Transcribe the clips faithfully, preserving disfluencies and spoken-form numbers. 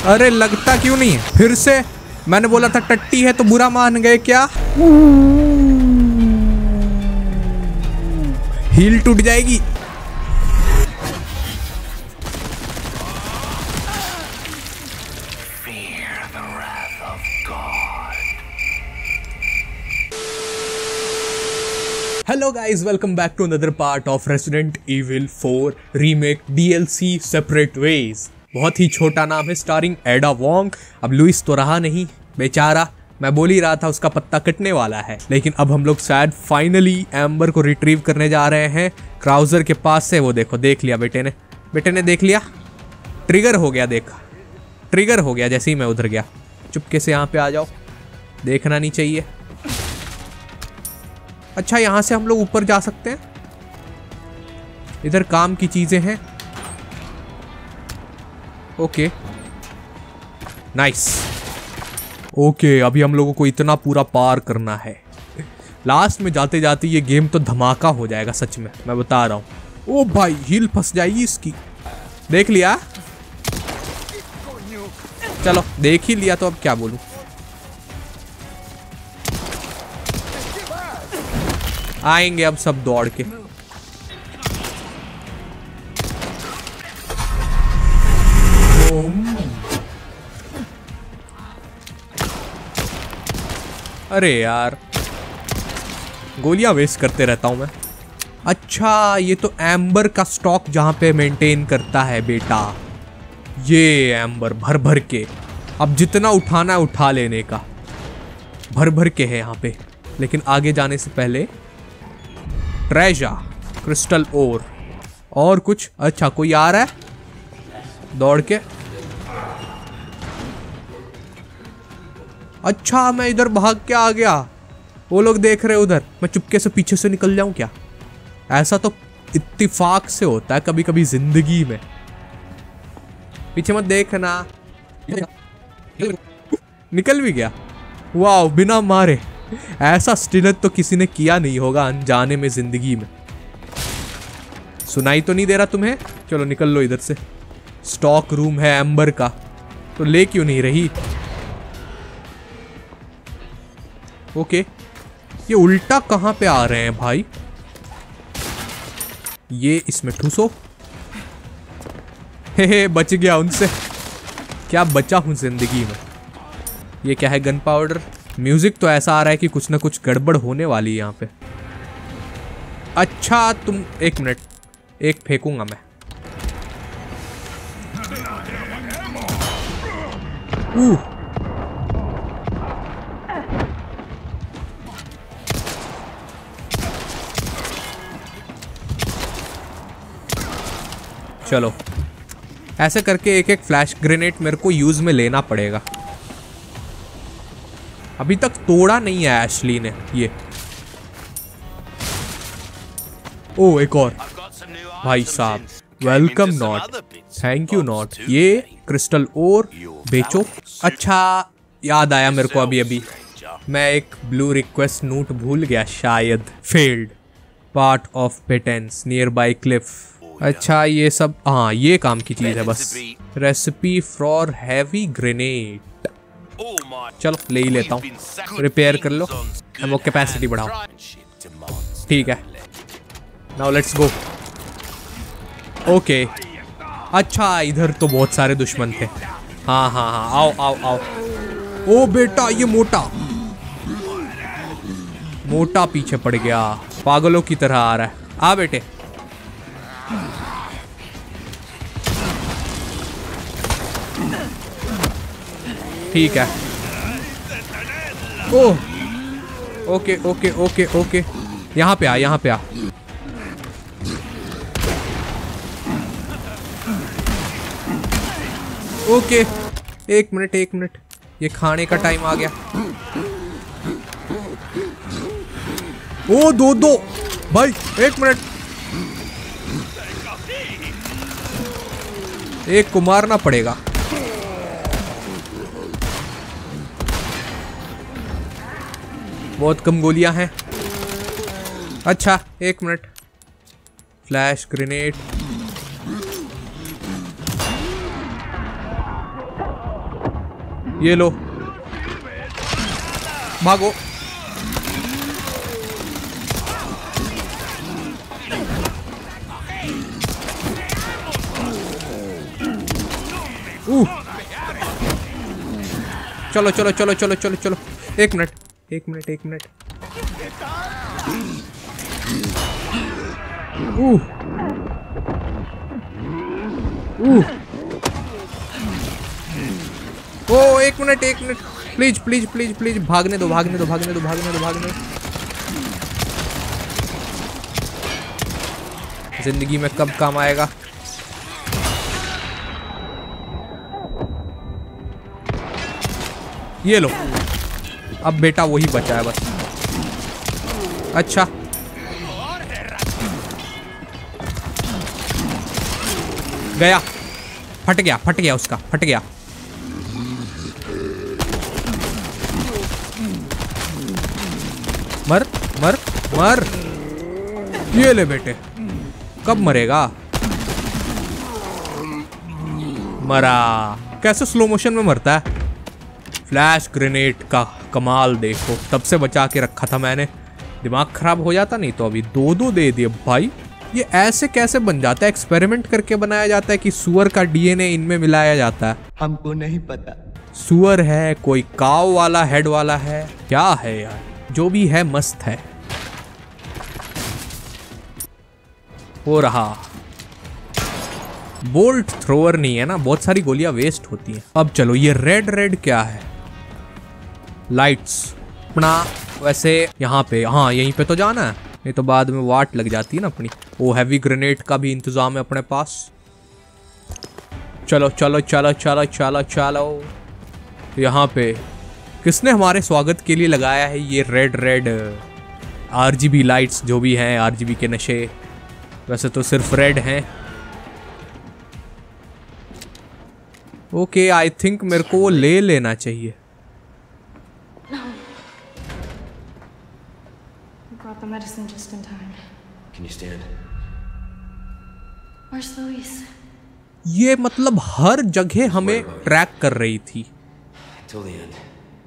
अरे लगता क्यों नहीं है? फिर से मैंने बोला था टट्टी है तो बुरा मान गए क्या? हील टूट जाएगी। Hello guys, welcome back to another part of Resident Evil four remake DLC separate ways. बहुत ही छोटा नाम है, स्टारिंग एडा वोंग। अब लुइस तो रहा नहीं बेचारा, मैं बोल ही रहा था उसका पत्ता कटने वाला है। लेकिन अब हम लोग शायद फाइनली एम्बर को रिट्रीव करने जा रहे हैं क्राउजर के पास से। वो देखो, देख लिया बेटे ने, बेटे ने देख लिया, ट्रिगर हो गया। देखा, ट्रिगर हो गया जैसे ही मैं उधर गया। चुपके से यहाँ पे आ जाओ, देखना नहीं चाहिए। अच्छा, यहाँ से हम लोग ऊपर जा सकते हैं। इधर काम की चीजें हैं। Okay nice. ओके, अभी हम लोगों को इतना पूरा पार करना है। लास्ट में जाते जाते ये गेम तो धमाका हो जाएगा सच में, मैं बता रहा हूँ। ओ भाई, हील फंस जाएगी इसकी। देख लिया, चलो देख ही लिया तो अब क्या बोलूं। आएंगे अब सब दौड़ के। अरे यार, गोलियां वेस्ट करते रहता हूं मैं। अच्छा, ये तो एम्बर का स्टॉक जहां पे मेंटेन करता है बेटा। ये एम्बर भर भर के, अब जितना उठाना है उठा लेने का, भर भर के है यहाँ पे। लेकिन आगे जाने से पहले ट्रेजर, क्रिस्टल ओर और कुछ। अच्छा, कोई आ रहा है दौड़ के। अच्छा, मैं इधर भाग के आ गया, वो लोग देख रहे उधर, मैं चुपके से पीछे से निकल जाऊं क्या? ऐसा तो इत्तेफाक से होता है कभी कभी जिंदगी में। पीछे मत देखना। निकल भी गया, वाह, बिना मारे। ऐसा स्टिलत तो किसी ने किया नहीं होगा अनजाने में जिंदगी में। सुनाई तो नहीं दे रहा तुम्हें? चलो निकल लो इधर से। स्टॉक रूम है एम्बर का, तो ले क्यों नहीं रही? ओके, ये उल्टा कहां पे आ रहे हैं भाई? ये इसमें ठूसो। हे हे, बच गया उनसे। क्या बचा हूं जिंदगी में। ये क्या है? Gun powder. म्यूजिक तो ऐसा आ रहा है कि कुछ ना कुछ गड़बड़ होने वाली है यहाँ पे। अच्छा, तुम एक मिनट, एक फेंकूंगा मैं। uh. चलो, ऐसे करके एक एक फ्लैश ग्रेनेड मेरे को यूज में लेना पड़ेगा। अभी तक तोड़ा नहीं है एशली ने ये। ओ, एक और। भाई साहब, welcome not, thank you not. ये क्रिस्टल ओर बेचो। अच्छा, याद आया मेरे को अभी अभी, मैं एक ब्लू रिक्वेस्ट नोट भूल गया शायद। Failed part of patience nearby cliff. अच्छा, ये सब, हाँ ये काम की चीज है बस। Recipe for heavy grenade. चलो ले ही लेता हूँ। रिपेयर कर लो, एमो कैपेसिटी बढ़ाओ। ठीक है, नाउ लेट्स गो। ओके, अच्छा इधर तो बहुत सारे दुश्मन थे। हाँ हाँ हाँ, आओ आओ आओ। ओ बेटा, ये मोटा मोटा पीछे पड़ गया, पागलों की तरह आ रहा है। आ बेटे, ठीक है। Oh, okay okay okay okay, यहाँ पे आ, यहाँ पे आ। ओके, एक मिनट एक मिनट, ये खाने का टाइम आ गया। ओ दो दो भाई, एक मिनट, एक को मारना पड़ेगा। बहुत कम गोलियां हैं। अच्छा, एक मिनट, फ्लैश ग्रेनेड। ये लो, भागो। uh। चलो चलो चलो चलो चलो चलो, एक मिनट एक मिनट एक मिनट। uh। uh। ओ एक मिनट एक minute, please please please please, भागने दो भागने दो भागने दो भागने दो भागने दो। जिंदगी में कब काम आएगा। ये लो, अब बेटा वही बचा है बस। अच्छा गया, फट गया फट गया उसका, फट गया। मर मर मर, ये ले बेटे। कब मरेगा? मरा। कैसे स्लो मोशन में मरता है। फ्लैश ग्रेनेड का कमाल देखो, तब से बचा के रखा था मैंने, दिमाग खराब हो जाता नहीं तो। अभी दो दो दे दिए भाई। ये ऐसे कैसे बन जाता है? एक्सपेरिमेंट करके बनाया जाता है कि सुअर का डीएनए इनमें मिलाया जाता है? हमको नहीं पता। सुअर है, कोई काव वाला हेड वाला है, क्या है यार? जो भी है मस्त है। हो रहा बोल्ट थ्रोअर नहीं है ना, बहुत सारी गोलियां वेस्ट होती हैं। अब चलो, ये रेड रेड क्या है? लाइट्स अपना। वैसे यहाँ पे, हाँ यहीं पे तो जाना है, नहीं तो बाद में वाट लग जाती है ना अपनी। वो हैवी ग्रेनेड का भी इंतजाम है अपने पास। चलो चलो चलो चलो चलो चलो। यहाँ पे किसने हमारे स्वागत के लिए लगाया है ये रेड रेड आरजीबी लाइट्स? जो भी हैं आरजीबी के नशे, वैसे तो सिर्फ रेड हैं। ओके, आई थिंक मेरे को वो ले लेना चाहिए। The medicine just in time. Can you stand? Where's Louise? ये मतलब हर जगह हमें ट्रैक कर रही थी। Till the end.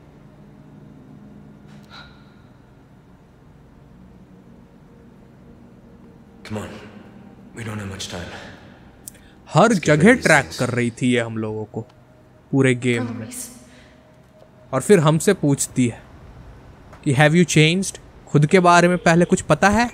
Come on. We don't have much time. हर जगह ट्रैक कर रही थी ये हम लोगों को पूरे गेम में। और फिर हमसे पूछती है कि हैव यू चेंज्ड? खुद के बारे में पहले कुछ पता है?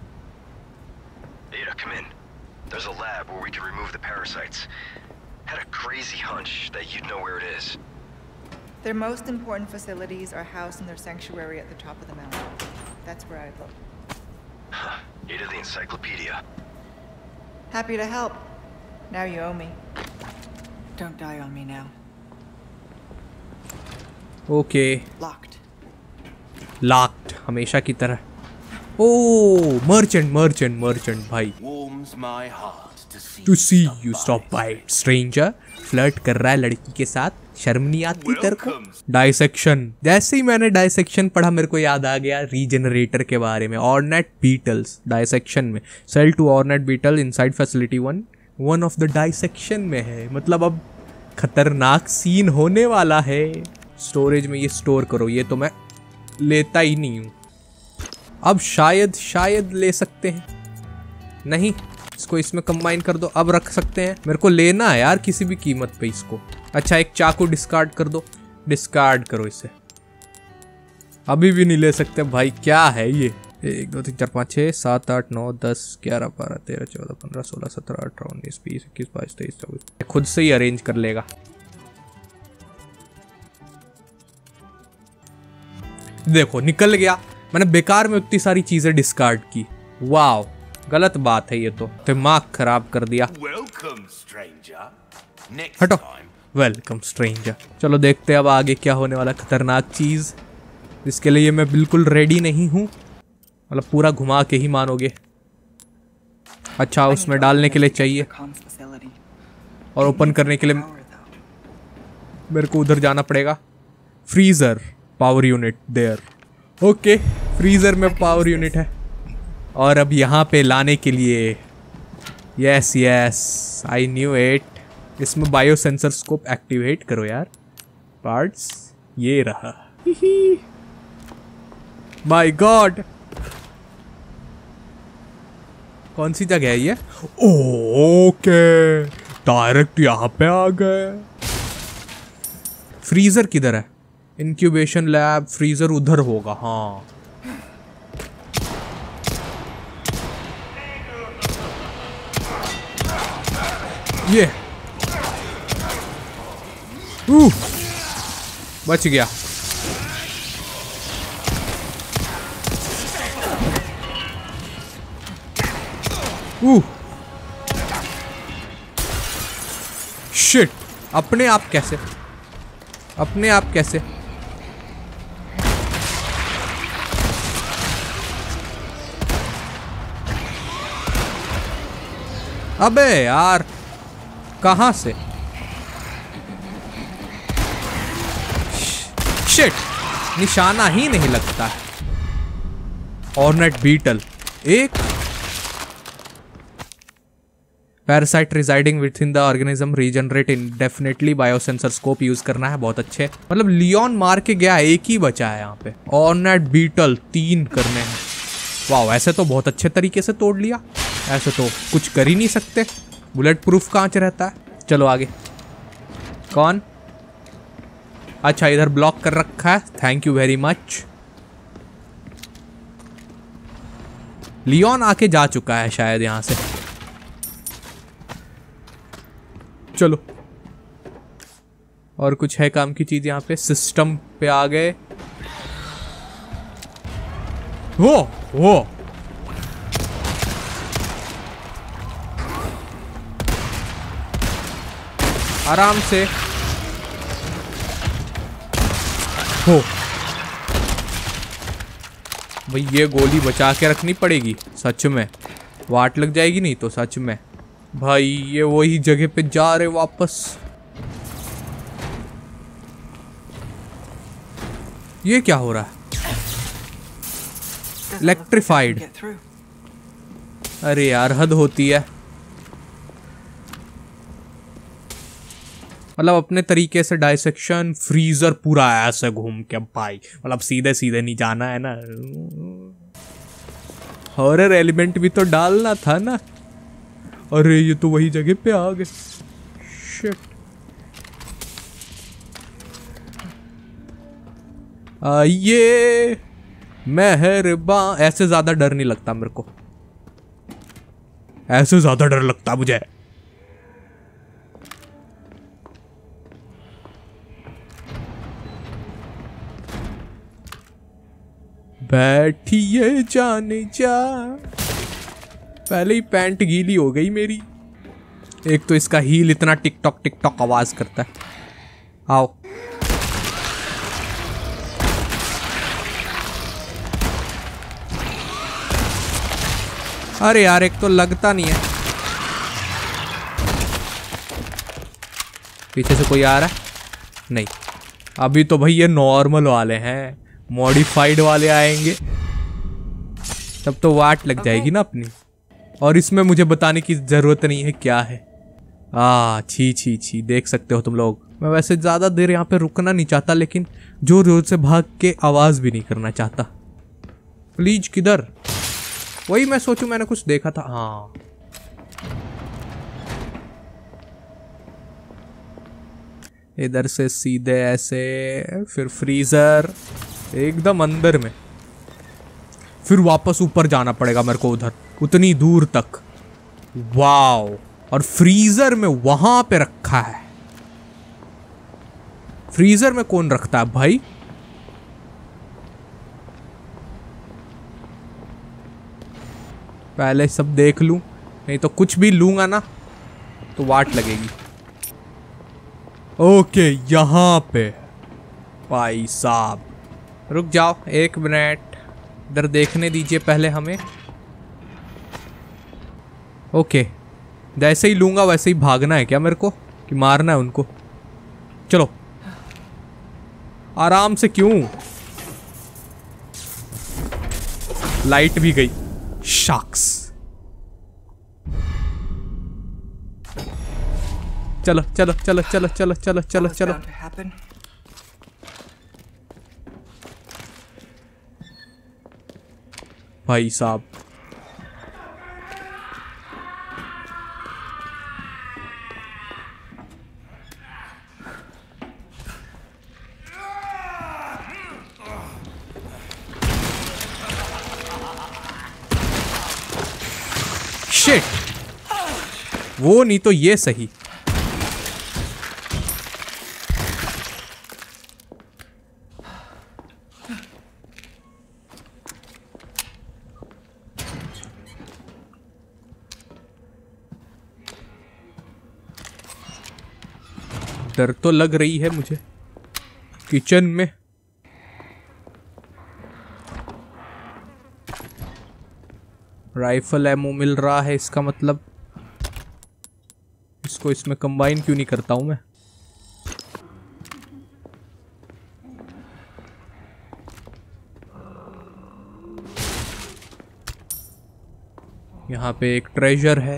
Ada, come in. There's a lab where we can remove the parasites. Had a crazy hunch that you'd know where it is. Their most important facilities are housed in their sanctuary at the top of the mountain. That's where I look. Huh. Ada the encyclopedia. Happy to help. Now you owe me. Don't die on me now. Okay, Locked. Locked हमेशा की तरह। Oh merchant merchant merchant भाई। Warms my heart to see. To see you stop by stranger. Flirt कर रहा है लड़की के साथ, शर्म नहीं आती तेरे को? डाइसेक्शन। जैसे ही मैंने डाइसेक्शन पढ़ा मेरे को याद आ गया रीजनरेटर के बारे में। ऑर्नेट बीटल्स डाइसेक्शन में। Cell two hornet beetle inside facility one one of the dissection में है। मतलब अब खतरनाक सीन होने वाला है। स्टोरेज में ये स्टोर करो, ये तो मैं लेता ही नहीं हूँ। अब शायद शायद ले सकते हैं, नहीं इसको इसमें कंबाइन कर दो। अब रख सकते हैं, मेरे को लेना है यार किसी भी कीमत पे इसको। अच्छा एक चाकू डिस्कार्ड कर दो, डिस्कार्ड करो इसे। अभी भी नहीं ले सकते भाई, क्या है ये? एक दो तीन चार पाँच छः सात आठ नौ दस ग्यारह बारह तेरह चौदह पंद्रह सोलह सत्रह अठारह उन्नीस बीस इक्कीस बाईस तेईस चौबीस। खुद से ही अरेंज कर लेगा। देखो निकल गया। मैंने बेकार में उतनी सारी चीजें डिस्कार्ड की। वाओ, गलत बात है ये तो, दिमाग खराब कर दिया। हटो, वेलकम स्ट्रेंजर। चलो देखते हैं अब आगे क्या होने वाला खतरनाक चीज, जिसके लिए मैं बिल्कुल रेडी नहीं हूँ। मतलब पूरा घुमा के ही मानोगे। अच्छा उसमें डालने के लिए चाहिए, और ओपन करने के लिए मेरे को उधर जाना पड़ेगा। Freezer power unit there. Okay, freezer में पावर यूनिट है। और अब यहाँ पे लाने के लिए, yes yes I knew it, इसमें बायो सेंसर स्कोप एक्टिवेट करो यार। पार्ट्स ये रहा। माय गॉड, कौन सी जगह है ये? ओके, डायरेक्ट यहाँ पे आ गए। फ्रीजर किधर है? इंक्यूबेशन लैब, फ्रीजर उधर होगा। हाँ, ये uh, बच गया। uh. शिट, अपने आप कैसे? अपने आप कैसे? अबे यार, कहां से? शिट, निशाना ही नहीं लगता। हॉर्नेट बीटल एक। Parasite residing within the organism regenerate indefinitely, biosensor scope use करना है। बहुत अच्छे, मतलब लियोन मार के गया, एक ही बचा है यहाँ पे। हॉर्नेट बीटल तीन करने हैं। वाह, ऐसे तो बहुत अच्छे तरीके से तोड़ लिया। ऐसे तो कुछ कर ही नहीं सकते। बुलेट प्रूफ कांच रहता है। चलो आगे। कौन? अच्छा, इधर ब्लॉक कर रखा है। Thank you very much. Leon आके जा चुका है शायद यहां से। चलो, और कुछ है काम की चीज यहाँ पे? सिस्टम पे आ गए। वो वो आराम से हो भाई। ये गोली बचा के रखनी पड़ेगी सच में, वाट लग जाएगी नहीं तो सच में। भाई ये वही जगह पे जा रहे वापस। ये क्या हो रहा है? इलेक्ट्रिफाइड। अरे यार, हद होती है। मतलब अपने तरीके से डाइसेक्शन। फ्रीजर पूरा ऐसे घूम के भाई, मतलब सीधे सीधे नहीं जाना है ना। हॉरर एलिमेंट भी तो डालना था ना। अरे ये तो वही जगह पे आ गए। शिट। आ, ये मेहरबान। ऐसे ज्यादा डर नहीं लगता मेरे को, ऐसे ज्यादा डर लगता मुझे। बैठिए जाने जा। पहले ही पैंट गीली हो गई मेरी। एक तो इसका हील इतना टिकटॉक टिकटॉक आवाज करता है। आओ, अरे यार, एक तो लगता नहीं है। पीछे से कोई आ रहा है? नहीं, अभी तो भाई ये नॉर्मल वाले हैं। मॉडिफाइड वाले आएंगे तब तो वाट लग जाएगी ना अपनी। और इसमें मुझे बताने की जरूरत नहीं है क्या है। आ छी छी छी, देख सकते हो तुम लोग। मैं वैसे ज्यादा देर यहाँ पे रुकना नहीं चाहता, लेकिन जोर जोर से भाग के आवाज भी नहीं करना चाहता। प्लीज किधर? वही मैं सोचूं, मैंने कुछ देखा था। हाँ, इधर से सीधे ऐसे, फिर फ्रीजर एकदम अंदर में, फिर वापस ऊपर जाना पड़ेगा मेरे को उधर, उतनी दूर तक। वाओ, और फ्रीजर में वहां पे रखा है। फ्रीजर में कौन रखता है भाई? पहले सब देख लूं, नहीं तो कुछ भी लूंगा ना तो वाट लगेगी। ओके, यहां पे भाई साहब, रुक जाओ एक मिनट, इधर देखने दीजिए पहले हमें। ओके, जैसे ही लूंगा वैसे ही भागना है क्या मेरे को, कि मारना है उनको? चलो आराम से। क्यों? लाइट भी गई। शाक्स। चलो चलो चलो चलो चलो चलो चलो चलो। भाई साहब। शिट, वो नहीं तो ये सही। डर तो लग रही है मुझे। किचन में राइफल एमो मिल रहा है, इसका मतलब इसको इसमें कंबाइन क्यों नहीं करता हूं मैं। यहाँ पे एक ट्रेजर है,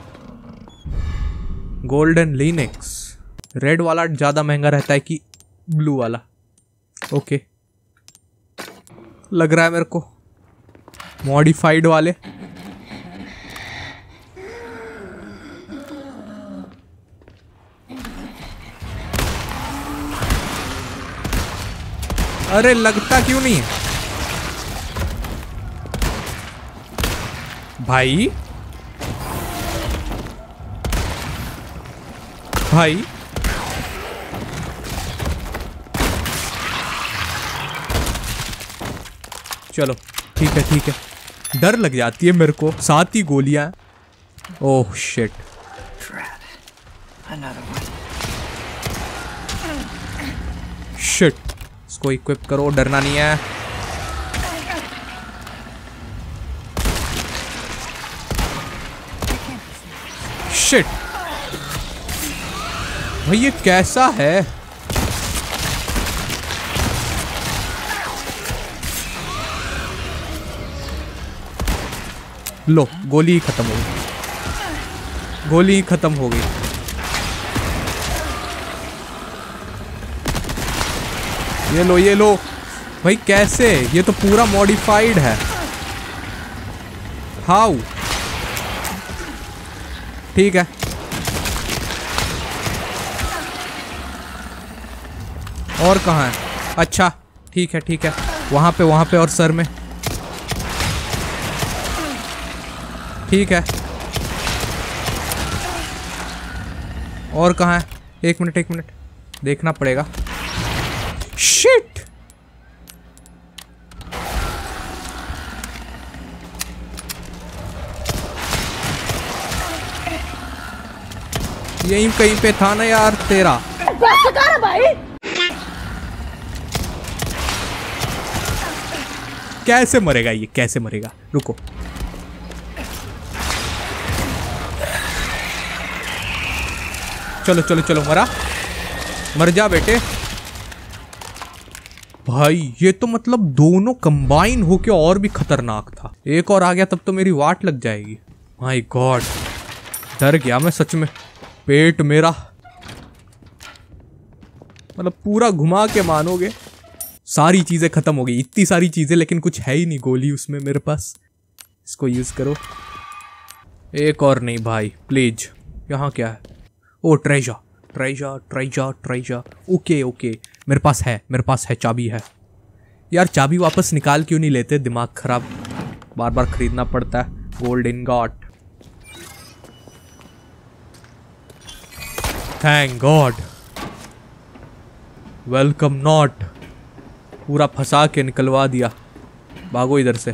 गोल्डन लिनक्स। रेड वाला ज्यादा महंगा रहता है कि ब्लू वाला? ओके, लग रहा है मेरे को मॉडिफाइड वाले। अरे लगता क्यों नहीं है भाई? भाई चलो ठीक है ठीक है। डर लग जाती है मेरे को, साथ ही गोलियां। Oh shit. शिट, इसको इक्विप करो, डरना नहीं है। शिट भाई, ये कैसा है? लो, गोली ही खत्म हो गई, गोली ही खत्म हो गई। ये लो ये लो भाई, कैसे? ये तो पूरा मॉडिफाइड है। हाउ? ठीक है, और कहाँ है? अच्छा ठीक है ठीक है, वहां पे वहां पे और सर में। ठीक है, और कहाँ है? एक मिनट एक मिनट, देखना पड़ेगा। शिट, यहीं कहीं पे था ना यार तेरा। भाई कैसे मरेगा ये, कैसे मरेगा? रुको, चलो चलो चलो, मरा, मर जा बेटे। भाई ये तो मतलब दोनों कंबाइन होके और भी खतरनाक था। एक और आ गया तब तो मेरी वाट लग जाएगी। माय गॉड, डर गया मैं सच में। पेट मेरा मतलब पूरा घुमा के मानोगे, सारी चीजें खत्म हो गई। इतनी सारी चीजें, लेकिन कुछ है ही नहीं गोली उसमें मेरे पास। इसको यूज करो। एक और नहीं भाई प्लीज। यहाँ क्या है? Oh treasure treasure treasure treasure. Okay okay, मेरे पास है, मेरे पास है, चाबी है। यार चाबी वापस निकाल क्यों नहीं लेते? दिमाग खराब, बार बार खरीदना पड़ता है। Gold ingot, thank God. Welcome not, पूरा फंसा के निकलवा दिया। भागो इधर से।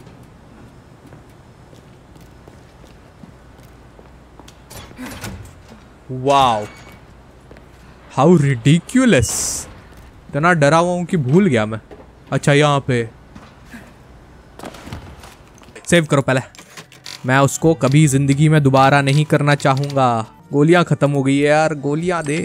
Wow, how ridiculous. इतना डरा हुआ हूं कि भूल गया मैं। अच्छा यहाँ पे सेव करो पहले, मैं उसको कभी जिंदगी में दोबारा नहीं करना चाहूंगा। गोलियां खत्म हो गई है यार, गोलियां दे।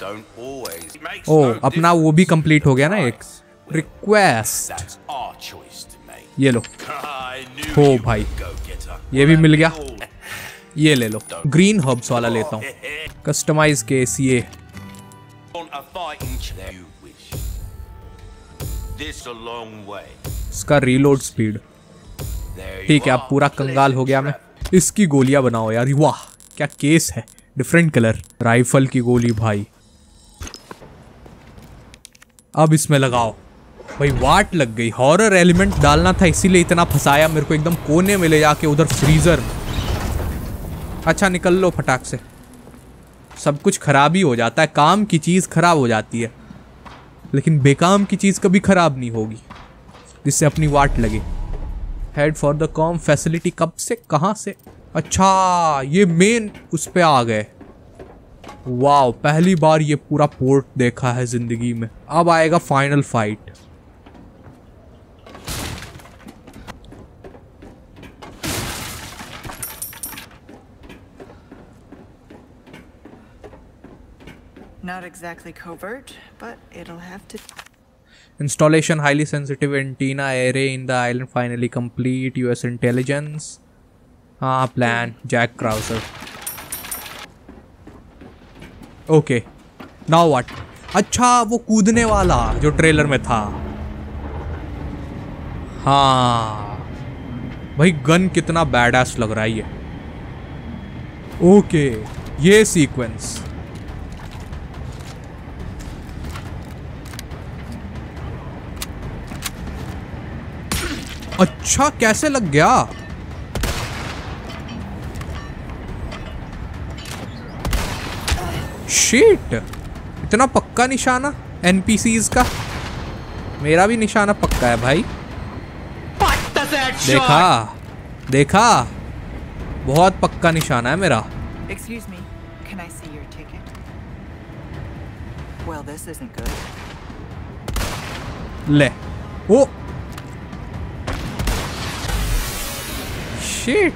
ओ अपना वो भी कंप्लीट हो गया ना एक रिक्वेस्ट। ये लो, हो भाई ये भी मिल गया। ये ले लो, ग्रीन हर्ब्स वाला लेता हूँ। कस्टमाइज केस, ये इसका रीलोड स्पीड ठीक है, अब पूरा कंगाल हो गया मैं। इसकी गोलियां बनाओ यार, वाह क्या केस है, डिफरेंट कलर राइफल की गोली भाई। अब इसमें लगाओ भाई, वाट लग गई। हॉरर एलिमेंट डालना था इसीलिए इतना फंसाया मेरे को, एकदम कोने में ले जाके उधर फ्रीजर में। अच्छा निकल लो फटाक से, सब कुछ खराब ही हो जाता है, काम की चीज खराब हो जाती है लेकिन बेकाम की चीज कभी खराब नहीं होगी जिससे अपनी वाट लगे। Head for the comm facility, कब से कहां से? अच्छा ये मेन उस पे आ गए। वाओ, पहली बार ये पूरा पोर्ट देखा है जिंदगी में। अब आएगा final fight. Not exactly covert, but it'll have to. Installation highly sensitive antenna array in the island finally complete. U S intelligence. हाँ plan Jack Krauser. Okay now what? अच्छा वो कूदने वाला जो ट्रेलर में था। हाँ भाई गन कितना बैडएस लग रहा है ये। ओके ये सीक्वेंस अच्छा कैसे लग गया? शिट, इतना पक्का निशाना एनपीसीज का। मेरा भी निशाना पक्का है भाई। देखा देखा, बहुत पक्का निशाना है मेरा। Excuse me, can I see your ticket? Well, this isn't good. ले ओ शिट,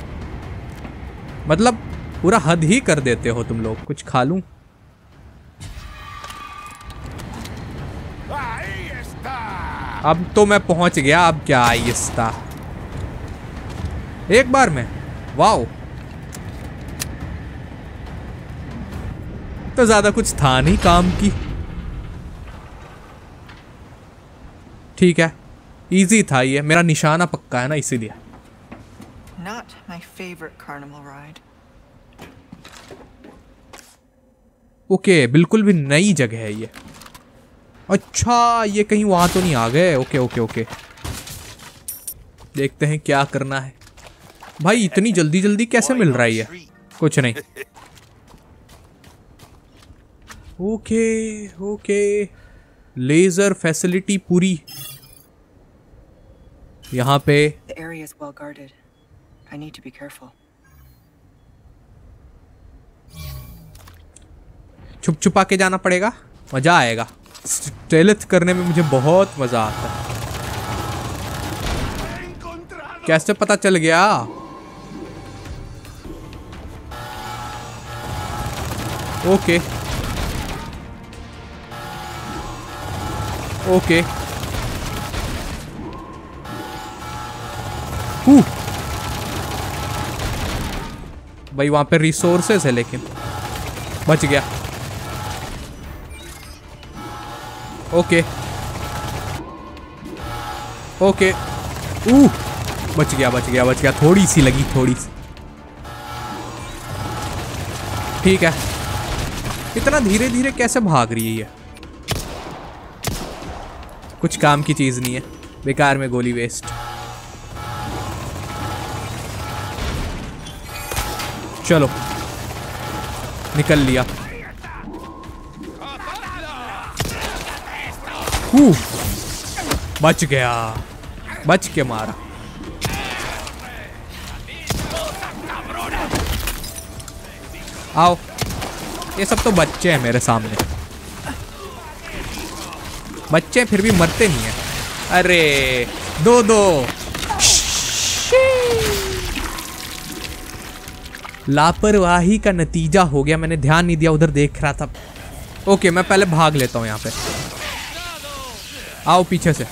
मतलब पूरा हद ही कर देते हो तुम लोग। कुछ खा लूं? अब तो मैं पहुंच गया, अब क्या आहिस्ता एक बार में। वाओ, तो ज्यादा कुछ था नहीं काम की। ठीक है, इजी था ये, मेरा निशाना पक्का है ना इसीलिए। Not my favorite carnival ride. Okay okay, बिल्कुल भी नई जगह है ये। अच्छा ये कहीं वहां तो नहीं आ गए? ओके ओके ओके, देखते हैं क्या करना है। भाई इतनी जल्दी जल्दी कैसे मिल रहा है ये? कुछ नहीं। ओके ओके, लेजर फैसिलिटी पूरी यहाँ पे। The area is well guarded. I need to be careful. छुप छुपा के जाना पड़ेगा, मजा आएगा। स्टेल्थ करने में मुझे बहुत मजा आता है। कैसे पता चल गया? ओके ओके हूँ भाई, वहां पे रिसोर्सेस है लेकिन बच गया। ओके ओके ऊ बच गया बच गया बच गया, थोड़ी सी लगी, थोड़ी सी। ठीक है, इतना धीरे धीरे कैसे भाग रही है ये? कुछ काम की चीज नहीं है, बेकार में गोली वेस्ट। चलो निकल लिया। हूँ, बच गया, बच के मारा। आओ, ये सब तो बच्चे हैं मेरे सामने। बच्चे फिर भी मरते नहीं हैं। अरे दो दो, लापरवाही का नतीजा हो गया। मैंने ध्यान नहीं दिया, उधर देख रहा था। ओके मैं पहले भाग लेता हूँ यहाँ पे। आओ पीछे से।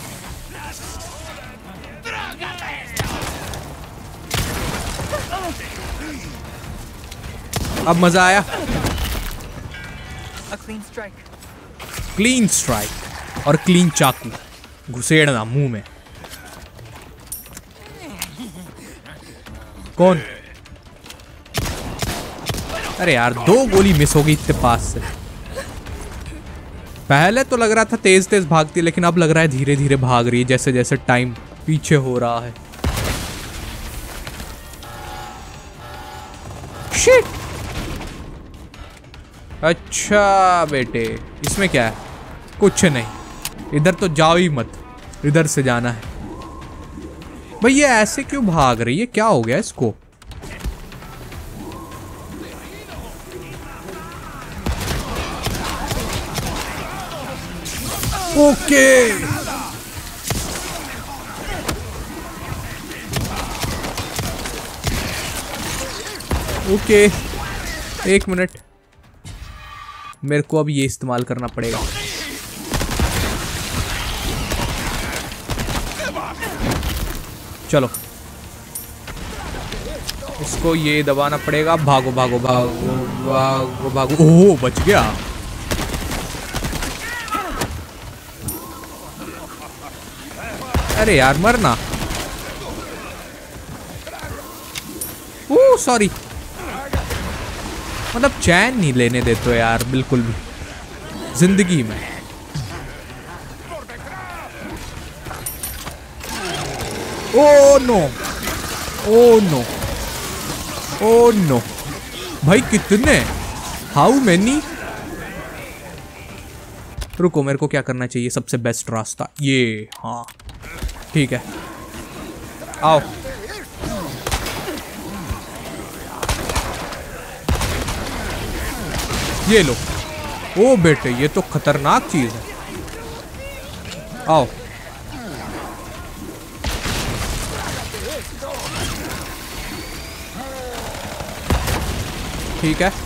अब मजा आया। क्लीन स्ट्राइक और क्लीन चाकू घुसेड़ना मुंह में। कौन? अरे यार दो गोली मिस हो गई इतने पास से। पहले तो लग रहा था तेज तेज भागती, लेकिन अब लग रहा है धीरे धीरे भाग रही है जैसे जैसे टाइम पीछे हो रहा है। शिट! अच्छा बेटे, इसमें क्या है? कुछ नहीं, इधर तो जाओ ही मत, इधर से जाना है। भाई ये ऐसे क्यों भाग रही है? क्या हो गया इसको? ओके ओके एक मिनट, मेरे को अब ये इस्तेमाल करना पड़ेगा। चलो इसको ये दबाना पड़ेगा। भागो भागो भागो भागो भागो। ओह बच गया। अरे यार मरना। ओह सॉरी, मतलब चैन नहीं लेने देते यार बिल्कुल भी जिंदगी में। Oh no, oh no, oh no. भाई कितने? How many? रुको, मेरे को क्या करना चाहिए? सबसे बेस्ट रास्ता ये। हाँ ठीक है, आओ। ये लो। ओ बेटे, ये तो खतरनाक चीज है। आओ। ठीक है,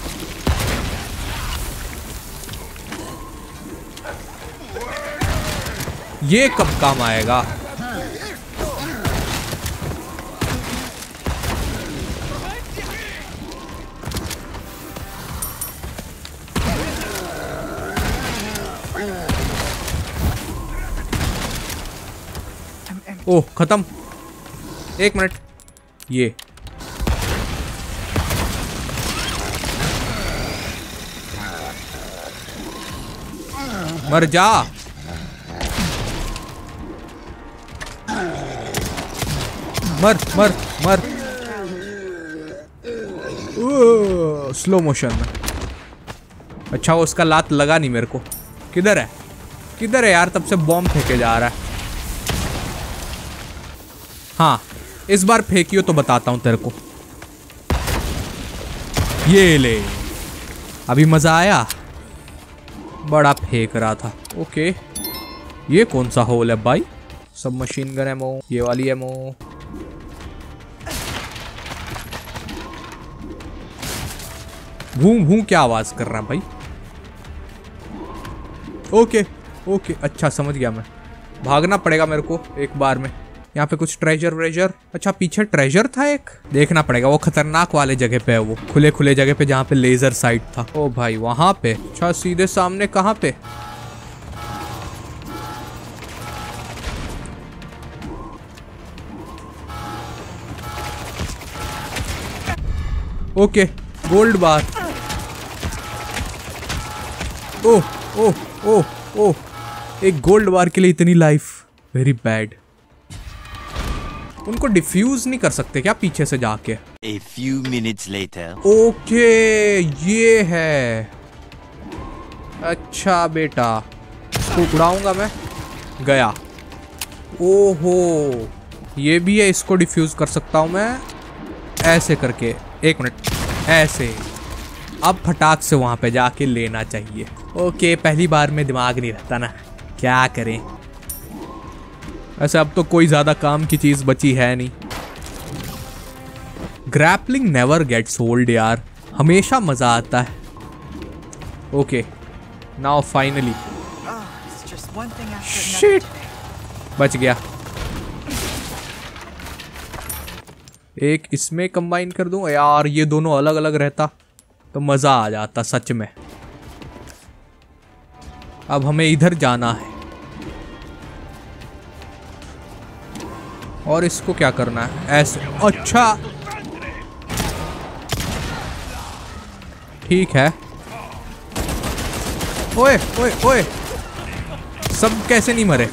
ये कब काम आएगा? ओह खत्म। एक मिनट, ये मर जा। मर मर मर। स्लो मोशन में। अच्छा वो उसका लात लगा नहीं मेरे को। किधर है? किधर है यार? तब से बॉम्ब फेंके जा रहा है। हाँ इस बार फेंकियो तो बताता हूं तेरे को। ये ले, अभी मजा आया। बड़ा फेंक रहा था। ओके, ये कौन सा होल है भाई? सब मशीन गन एमो, ये वाली एमो। भूं भूं क्या आवाज कर रहा है भाई? ओके ओके, अच्छा समझ गया मैं। भागना पड़ेगा मेरे को एक बार में। यहाँ पे कुछ ट्रेजर व्रेजर। अच्छा पीछे ट्रेजर था एक, देखना पड़ेगा। वो खतरनाक वाले जगह पे है, वो खुले खुले जगह पे जहाँ पे लेजर साइट था। ओ भाई वहां पे। अच्छा सीधे सामने कहाँ पे? ओके गोल्ड बार। ओह ओह ओह ओह, एक गोल्ड बार के लिए इतनी लाइफ, वेरी बैड। उनको डिफ्यूज नहीं कर सकते क्या पीछे से जाके? A few minutes later. Okay ये है। अच्छा बेटा, इसको उड़ाऊंगा मैं। गया। ओहो ये भी है, इसको डिफ्यूज कर सकता हूं मैं ऐसे करके। एक मिनट, ऐसे। अब फटाक से वहां पे जाके लेना चाहिए। ओके पहली बार में दिमाग नहीं रहता ना, क्या करें। ऐसे अब तो कोई ज्यादा काम की चीज बची है नहीं। ग्रैपलिंग नेवर गेट्स ओल्ड यार, हमेशा मजा आता है। Okay now finally. शिट, बच गया। एक इसमें कंबाइन कर दूं यार, ये दोनों अलग अलग रहता तो मजा आ जाता सच में। अब हमें इधर जाना है और इसको क्या करना है? ऐसे। अच्छा ठीक है। ओए ओए ओए, सब कैसे नहीं मरे?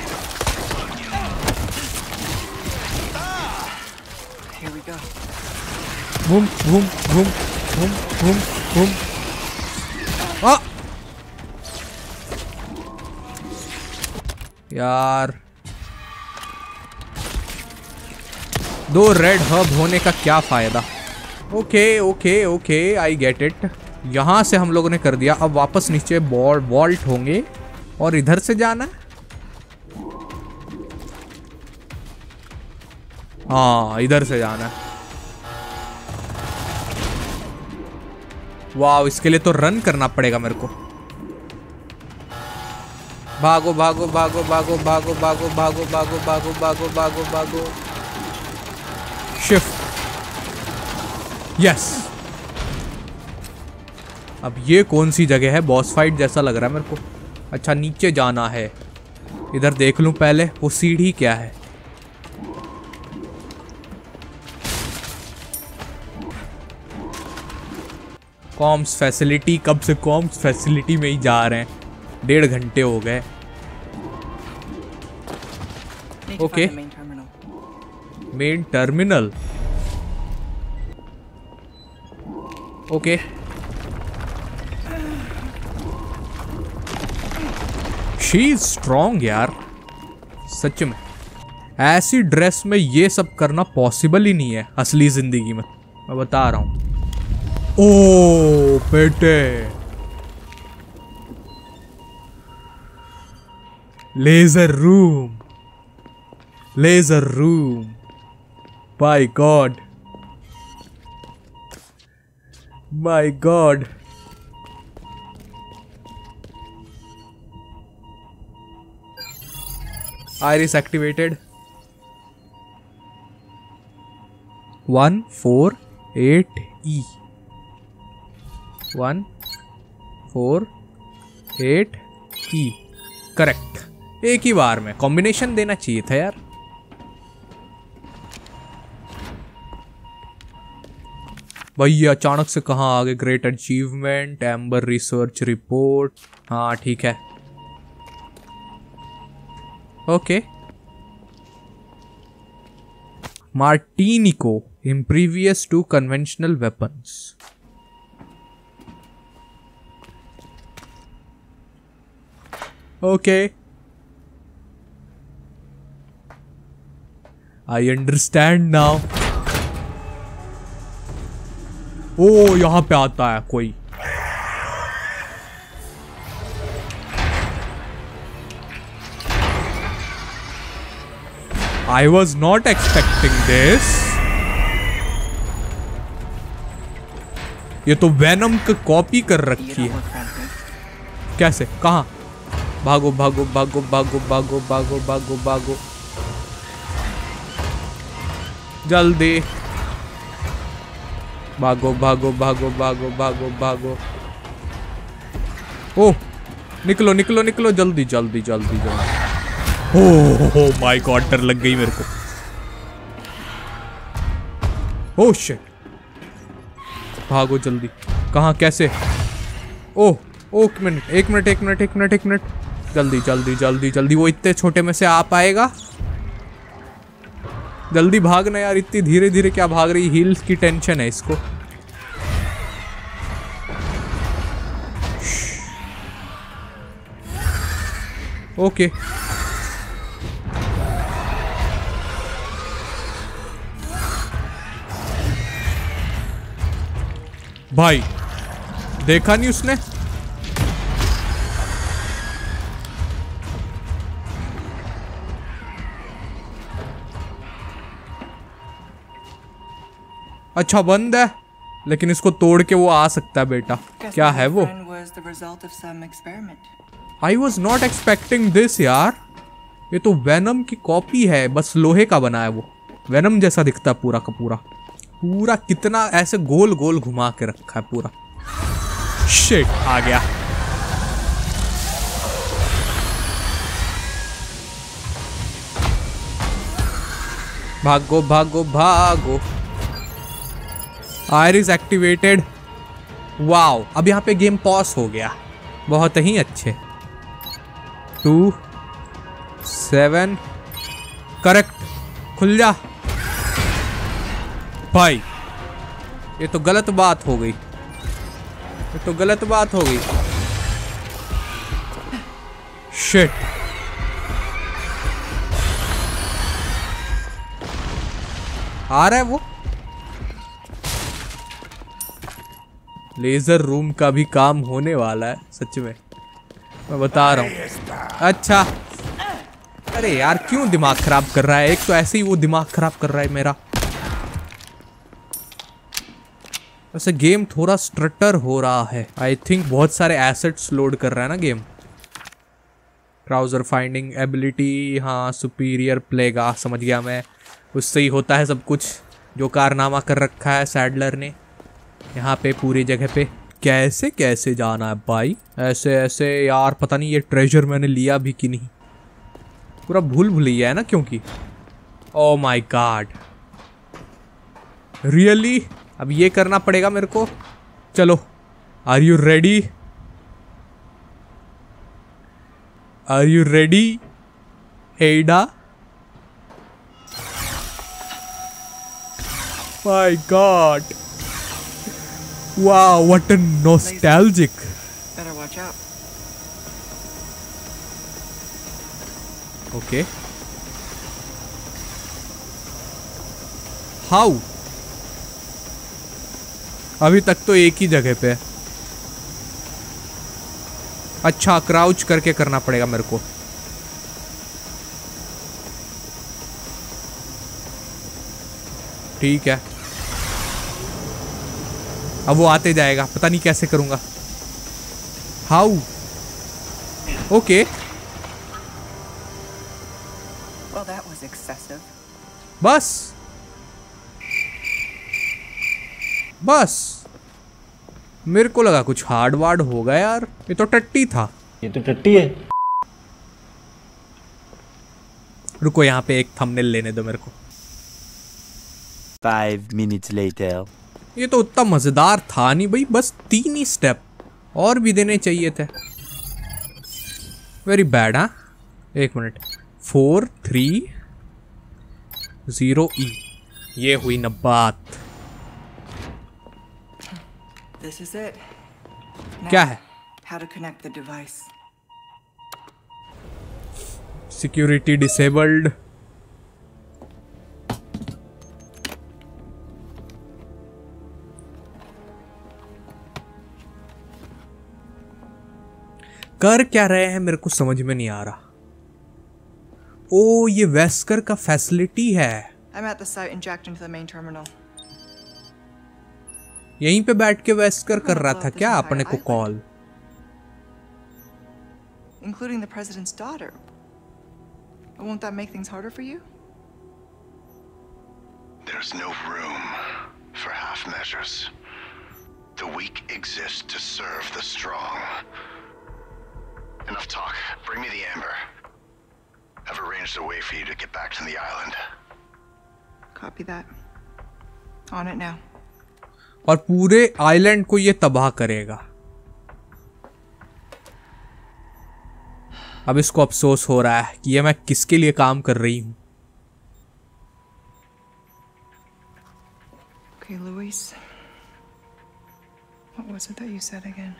घूम घूम घूम घूम घूम घूम। आ! यार दो रेड हब होने का क्या फायदा? Okay okay okay, I get it. यहाँ से हम लोगों ने कर दिया। अब वापस नीचे वॉल्ट होंगे और इधर से जाना। हाँ, इधर से जाना। वाह, इसके लिए तो रन करना पड़ेगा मेरे को। भागो भागो भागो भागो भागो भागो भागो भागो भागो भागो भागो भागो। Shift, yes. अब ये कौन सी जगह है? बॉस फाइट जैसा लग रहा है मेरे को। अच्छा, नीचे जाना है। इधर देख लूं पहले वो सीढ़ी क्या है। कॉम्स फैसिलिटी, कब से कॉम्स फैसिलिटी में ही जा रहे हैं। डेढ़ घंटे हो गए। Okay, main terminal. Okay, she is strong यार, सच में। ऐसी ड्रेस में ये सब करना पॉसिबल ही नहीं है असली जिंदगी में, मैं बता रहा हूं। ओ बेटे, laser room, laser room, by God, by God. Iris activated. One four eight E, one four eight E, correct. एक ही बार में कॉम्बिनेशन देना चाहिए था यार। भैया अचानक से कहाँ आ गए? Great achievement, amber research report. हाँ ठीक है, okay. Martinico, impervious to conventional weapons. Okay, I understand now. Oh यहाँ पे आता है कोई। I was not expecting this. ये तो वेनम की कॉपी कर रखी है। कैसे? कहाँ? भागो भागो भागो भागो भागो भागो भागो भागो, जल्दी भागो भागो भागो भागो भागो भागो। ओह, निकलो निकलो निकलो, जल्दी जल्दी जल्दी जल्दी। ओह माय गॉड, डर लग गई मेरे को। ओह शिट, भागो जल्दी। कहाँ? कैसे? ओह ओह, एक मिनट एक मिनट एक मिनट एक मिनट एक मिनट, जल्दी जल्दी जल्दी जल्दी। वो इतने छोटे में से आ पाएगा? जल्दी भागना यार, इतनी धीरे धीरे क्या भाग रही? हील्स की टेंशन है इसको। ओके, भाई देखा नहीं उसने? अच्छा बंद है, लेकिन इसको तोड़ के वो आ सकता है बेटा। क्या है वो? I was not expecting this यार। ये तो वेनम की कॉपी है, बस लोहे का बना है। वो वेनम जैसा दिखता है पूरा का पूरा। पूरा कितना ऐसे गोल गोल घुमा के रखा है पूरा। शिट, आ गया। भागो भागो भागो। Iris activated. वाओ, अब यहाँ पे गेम पॉज हो गया। बहुत ही अच्छे। Two seven correct. खुल जा भाई। ये तो गलत बात हो गई, ये तो गलत बात हो गई। शिट। आ रहा है वो। लेजर रूम का भी काम होने वाला है सच में, मैं बता रहा हूँ। अच्छा, अरे यार क्यों दिमाग खराब कर रहा है? एक तो ऐसे ही वो दिमाग खराब कर रहा है मेरा। वैसे गेम थोड़ा स्ट्रटर हो रहा है। आई थिंक बहुत सारे एसेट्स लोड कर रहा है ना गेम। ट्राउजर फाइंडिंग एबिलिटी, हाँ सुपीरियर प्लेगा, समझ गया मैं। उससे ही होता है सब कुछ जो कारनामा कर रखा है सैडलर ने यहाँ पे पूरी जगह पे। कैसे कैसे जाना है भाई? ऐसे ऐसे यार, पता नहीं ये ट्रेजर मैंने लिया भी कि नहीं। पूरा भूल भुलैया है ना, क्योंकि ओह माय गॉड रियली अब ये करना पड़ेगा मेरे को। चलो, are you ready? Are you ready Ada? My God, wow, what a nostalgic. Better watch out. Okay. How? अभी तक तो एक ही जगह पे है। अच्छा, क्राउच करके करना पड़ेगा मेरे को। ठीक है, अब वो आते जाएगा, पता नहीं कैसे करूंगा। How? Okay. Well, that was excessive. बस बस मेरे को लगा कुछ हार्ड वार्ड होगा यार, ये तो टट्टी था। ये तो टट्टी है। रुको, यहाँ पे एक थंबनेल लेने दो मेरे को। Five minutes later. ये तो उतना मजेदार था नहीं भाई, बस तीन ही स्टेप और भी देने चाहिए थे। Very bad. हाँ, एक मिनट। फोर थ्री जीरो ई, ये हुई न बात। This is it. क्या Now, है? how to connect the device. Security disabled. कर क्या रहे हैं मेरे को समझ में नहीं आ रहा। ओ, ये वेस्कर का फैसिलिटी है। I'm at the site and jacked into the main terminal. यहीं पे बैठ के वेस्कर कर रहा था क्या अपने को call? Including the president's daughter. Won't that make things harder for you? There's no room for half measures. The weak exist to serve the strong. Enough talk. Bring me the amber. I've arranged a way for you to get back to the island. Copy that. On it now. और पूरे island को ये तबाह करेगा। अब इसको अफसोस हो रहा है कि ये मैं किसके लिए काम कर रही हूं। Okay, Luis. What was it that you said again?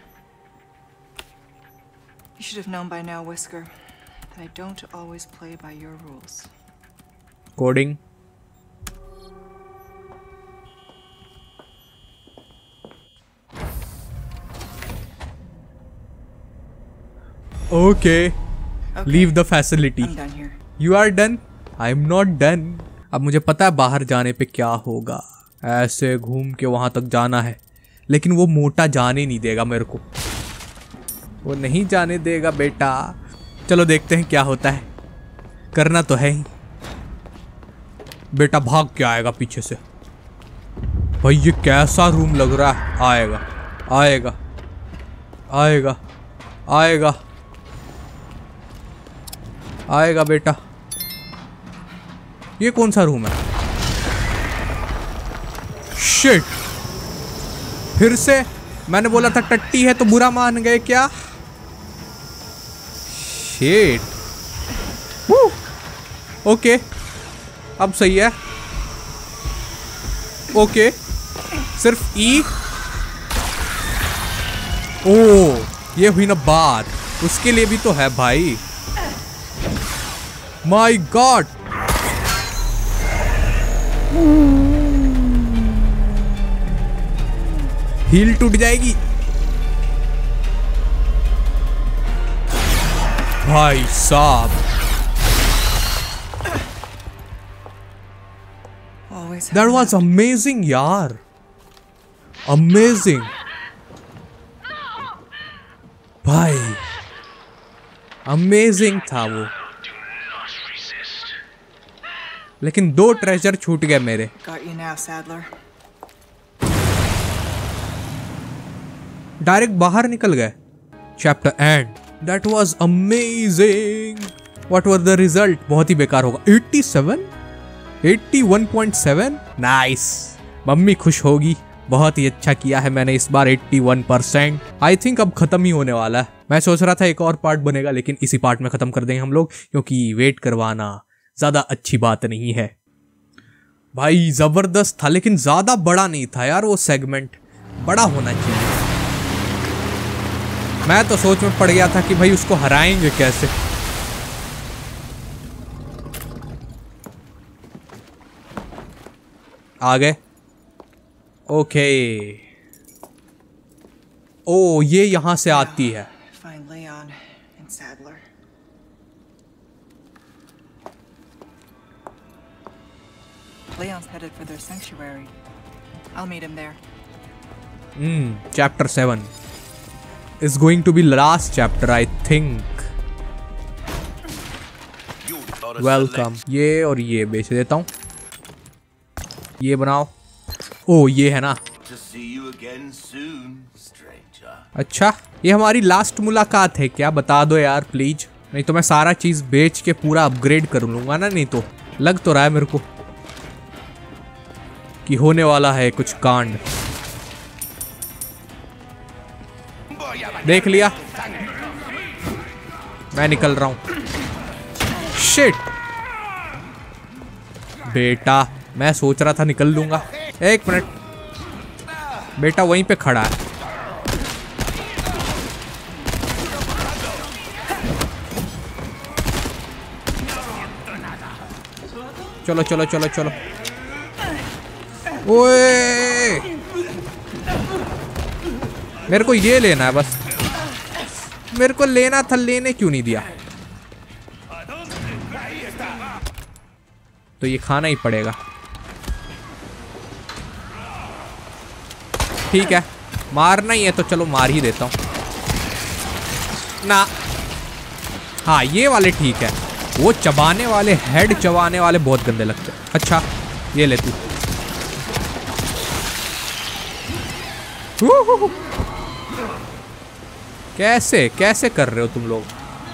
You should have known by now, Whisker, that I don't always play by your rules. Coding. Okay. Okay. Leave the facility. I'm done here. You are done? I'm not done. अब मुझे पता है बाहर जाने पे क्या होगा। ऐसे घूम के वहां तक जाना है, लेकिन वो मोटा जाने नहीं देगा मेरे को। वो नहीं जाने देगा बेटा। चलो देखते हैं क्या होता है। करना तो है ही। बेटा भाग के आएगा पीछे से। भाई ये कैसा रूम लग रहा है। आएगा आएगा आएगा आएगा आएगा बेटा। ये कौन सा रूम है? शिट, फिर से मैंने बोला था टट्टी है तो बुरा मान गए क्या? शिट। ओके अब सही है। ओके सिर्फ ई। ओ ये हुई ना बात, उसके लिए भी तो है भाई। My God. हील टूट जाएगी भाई साहब। That was amazing यार, amazing भाई, amazing था वो। लेकिन दो ट्रेजर छूट गए मेरे। Got you now, Sadler. Direct बाहर निकल गए। Chapter end. That was amazing. What were the result? बहुत ही बेकार होगा। सत्तासी? इक्यासी पॉइंट सात? नाइस। मम्मी खुश होगी। बहुत ही अच्छा किया है मैंने इस बार इक्यासी परसेंट। आई थिंक अब खत्म ही होने वाला है। मैं सोच रहा था एक और पार्ट बनेगा, लेकिन इसी पार्ट में खत्म कर देंगे हम लोग, क्योंकि वेट करवाना ज्यादा अच्छी बात नहीं है। भाई जबरदस्त था, लेकिन ज्यादा बड़ा नहीं था यार वो सेगमेंट, बड़ा होना चाहिए। मैं तो सोच में पड़ गया था कि भाई उसको हराएंगे कैसे। आ गए। ओके ओ ये यहां से आती है। Find Leon and Sadler. Leon's headed for their sanctuary. I'll meet him there. Hmm. Chapter seven is going to be last chapter, I think. Welcome. ये और ये बेच देता हूँ। ये बनाओ। ओ ये है ना। अच्छा ये हमारी लास्ट मुलाकात है क्या? बता दो यार प्लीज, नहीं तो मैं सारा चीज बेच के पूरा अपग्रेड कर लूंगा ना। नहीं तो लग तो रहा है मेरे को कि होने वाला है कुछ कांड। देख लिया, मैं निकल रहा हूं। शिट बेटा, मैं सोच रहा था निकल लूंगा। एक मिनट, बेटा वहीं पे खड़ा है। चलो चलो चलो चलो। ओए मेरे को ये लेना है बस, मेरे को लेना था, लेने क्यों नहीं दिया? तो ये खाना ही पड़ेगा। ठीक है, मारना ही है तो चलो मार ही देता हूँ ना। हाँ ये वाले ठीक है, वो चबाने वाले, हेड चबाने वाले बहुत गंदे लगते हैं। अच्छा ये ले तू। कैसे कैसे कर रहे हो तुम लोग?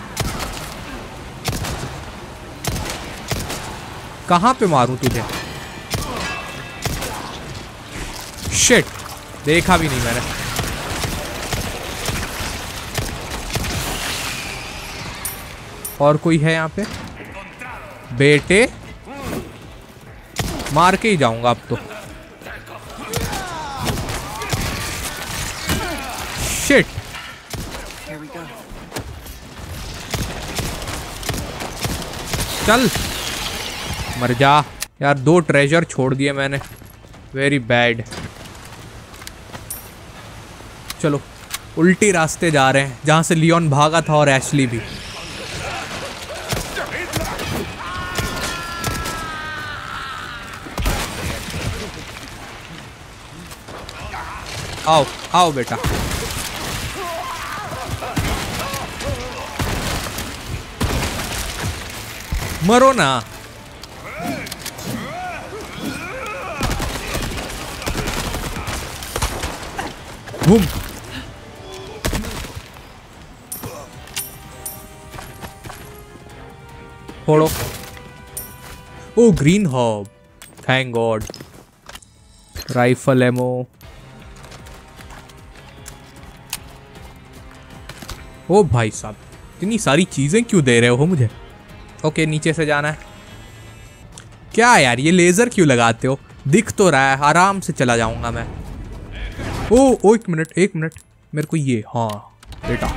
कहाँ पे मारूं तुझे? शिट, देखा भी नहीं मैंने। और कोई है यहाँ पे? बेटे मार के ही जाऊंगा अब तो। शिट, चल मर जा यार। दो ट्रेजर छोड़ दिए मैंने, वेरी बैड। चलो उल्टी रास्ते जा रहे हैं, जहां से लियोन भागा था और एशली भी। आओ आओ बेटा। मरो ना। बूम। फोड़ो। Oh green herb, thank God. Rifle ammo, oh भाई साहब, इतनी सारी चीजें क्यों दे रहे हो मुझे? ओके, नीचे से जाना है। क्या यार, ये लेजर क्यों लगाते हो? दिख तो रहा है, आराम से चला जाऊंगा मैं। ओ ओ एक मिनट एक मिनट, मेरे को ये, हाँ बेटा,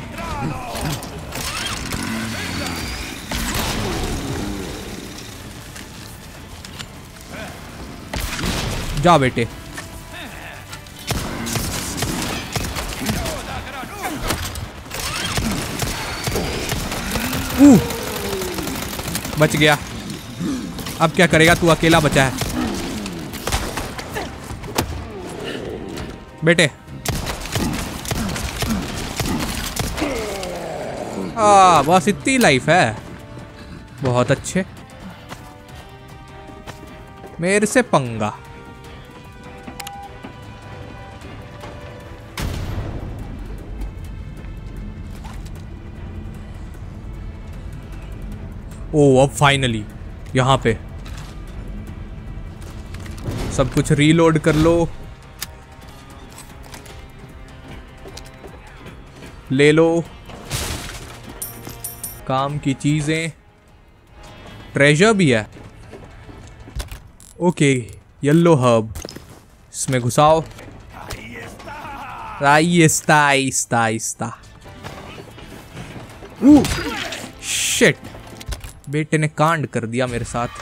जा बेटे। ऊ, बच गया। अब क्या करेगा तू? अकेला बचा है बेटे। आ, बस इतनी लाइफ है, बहुत अच्छे। मेरे से पंगा। ओ, अब फाइनली यहाँ पे सब कुछ रीलोड कर लो, ले लो काम की चीजें। ट्रेजर भी है। ओके, येलो हर्ब, इसमें घुसाओ। आहिस्ता आहिस्ता आहिस्ता। शिट, बेटे ने कांड कर दिया मेरे साथ।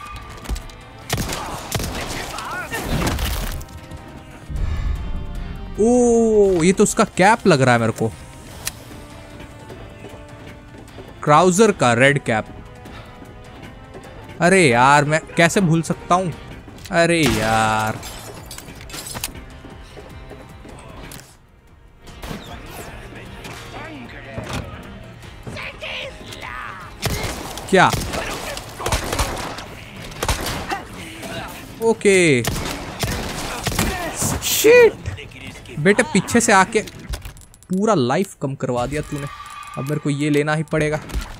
ओ, ये तो उसका कैप लग रहा है मेरे को, क्राउजर का रेड कैप। अरे यार, मैं कैसे भूल सकता हूं? अरे यार, क्या? ओके, शिट बेटे, पीछे से आके पूरा लाइफ कम करवा दिया तूने। अब मेरे को ये लेना ही पड़ेगा।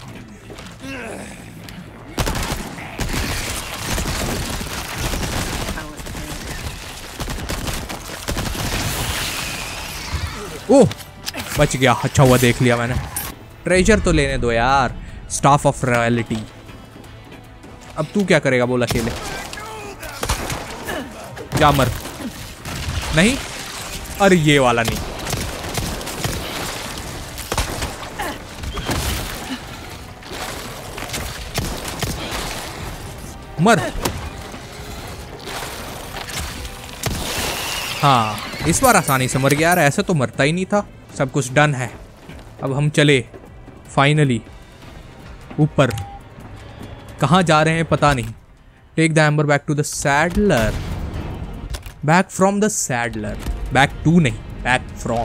ओह, बच गया। अच्छा हुआ देख लिया मैंने। ट्रेजर तो लेने दो यार, स्टाफ ऑफ रॉयलिटी। अब तू क्या करेगा बोल अकेले? जा मर। नहीं, अरे ये वाला नहीं। मर। हाँ, इस बार आसानी से मर गया यार, ऐसे तो मरता ही नहीं था। सब कुछ डन है। अब हम चले फाइनली ऊपर। कहाँ जा रहे हैं पता नहीं। Take the amber back to the Saddler. Back from the Saddler. Back to नहीं, back from.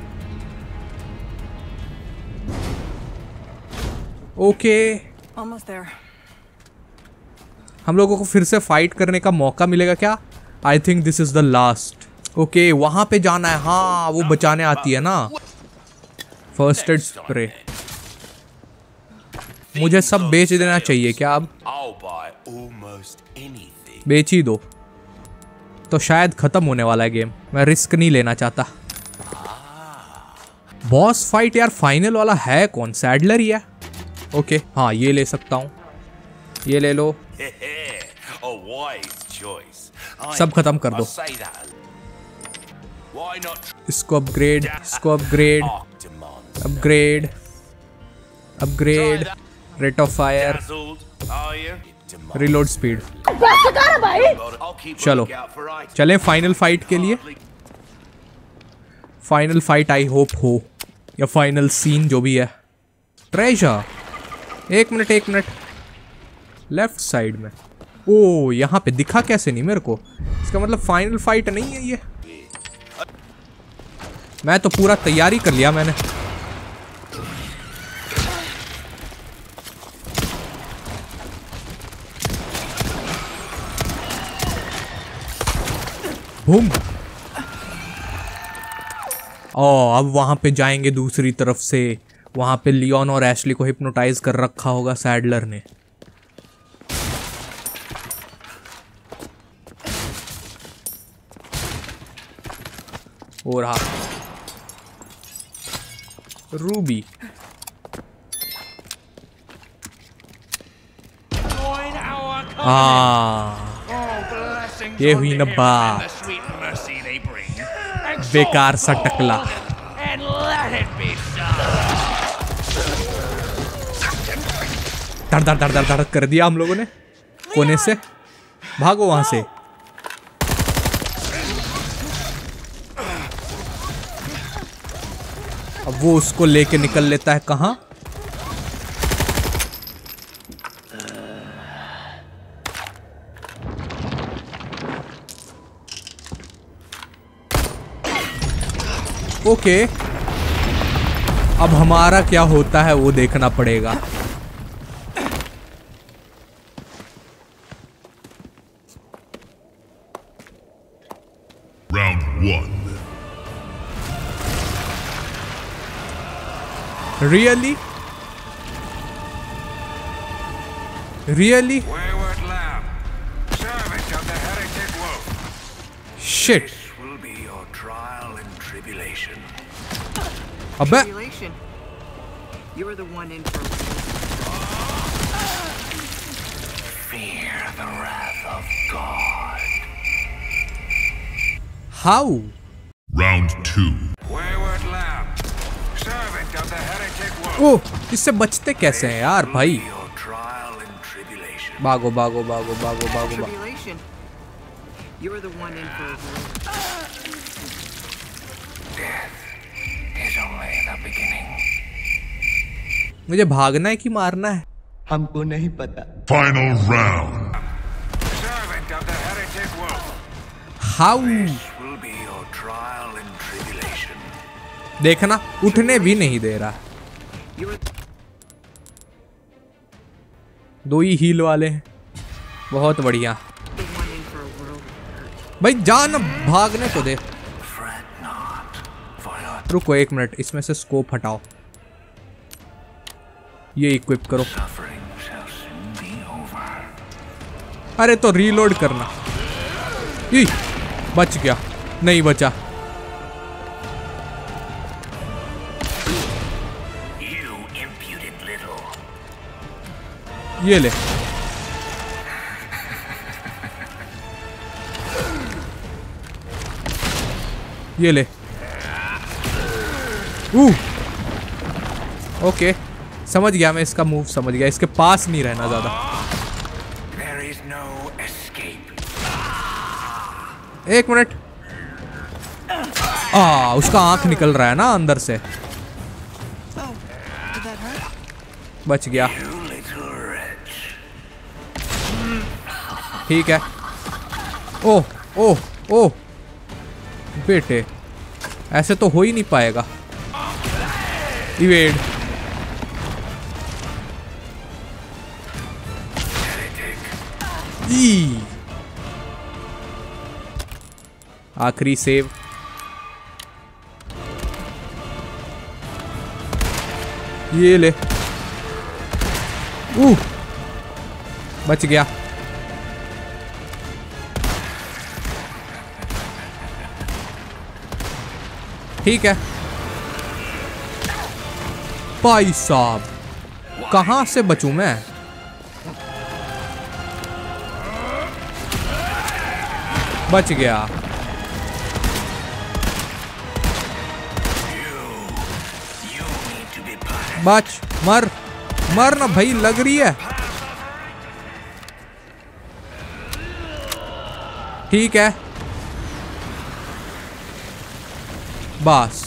Okay, Almost there. हम लोगों को फिर से फाइट करने का मौका मिलेगा क्या? I think this is the last. Okay, वहां पे जाना है। हाँ, वो बचाने आती है ना। फर्स्ट एड स्प्रे मुझे सब बेच देना चाहिए क्या? अब बेच ही दो तो शायद खत्म होने वाला है गेम। मैं रिस्क नहीं लेना चाहता। बॉस फाइट यार, फाइनल वाला है कौन? सैडलर ही है। ओके, हाँ ये ले सकता हूँ। ये ले लो, सब खत्म कर दो। इसको अपग्रेड, इसको upgrade, upgrade, upgrade, rate of fire, reload speed. चलो चलें फाइनल फाइट के लिए। फाइनल फाइट आई होप हो, या फाइनल सीन जो भी है। ट्रेजर, एक मिनट एक मिनट, लेफ्ट साइड में। ओ, यहाँ पे दिखा कैसे नहीं मेरे को? इसका मतलब फाइनल फाइट नहीं है ये। मैं तो पूरा तैयारी कर लिया मैंने। बूम। ओ, अब वहां पे जाएंगे दूसरी तरफ से। वहां पे लियोन और एशली को हिप्नोटाइज कर रखा होगा सैडलर ने। और हाँ, रूबी। हाँ ये हुई ना बात, बेकार सा टकला। धड़ धड़ धड़ धड़ धड़ कर दिया हम लोगों ने कोने से। भागो वहां से। अब वो उसको लेके निकल लेता है कहां? ओके अब हमारा क्या होता है वो देखना पड़ेगा। Round one. Really? Really? Wayward lamb, servant of the heretic wolf. Shit. This will be your trial and tribulation. अबे Tribulation. You were the one in for. Fear the wrath of God. how? Round two. Wayward lamb, servant of the heretic wolf. ओह इससे बचते कैसे हैं यार भाई? Your trial and tribulation. भागो भागो भागो भागो भागो भागो। Tribulation. You were the one in for. Death is only the beginning. मुझे भागना है कि मारना है? हमको नहीं पता। Final round. Servant of the heretic wolf. how? This will be your trial and tribulation. देखना उठने भी नहीं दे रहा। You were दो ही हील वाले हैं, बहुत बढ़िया। the one in for a world of hurt. भाई जान भागने को दे। Fret not, for your रुको एक मिनट, इसमें से स्कोप हटाओ, ये इक्विप करो। suffering shall soon be over. अरे तो रीलोड करना। ई, बच गया, नहीं बचा। You impudent little. ये ले। ये ले। ऊ, ओके समझ गया मैं, इसका मूव समझ गया। इसके पास नहीं रहना ज्यादा। There is no escape. एक मिनट। आ उसका आंख निकल रहा है ना अंदर से। Oh, did that hurt? बच गया, You little wretch. ठीक है। ओह ओह ओह बेटे, ऐसे तो हो ही नहीं पाएगा। इवेड। ई आखिरी सेव। ये ले। ऊ बच गया। ठीक है भाई साहब, कहां से बचूं मैं? बच गया। बच, मर मर ना भाई, लग रही है। ठीक है बस।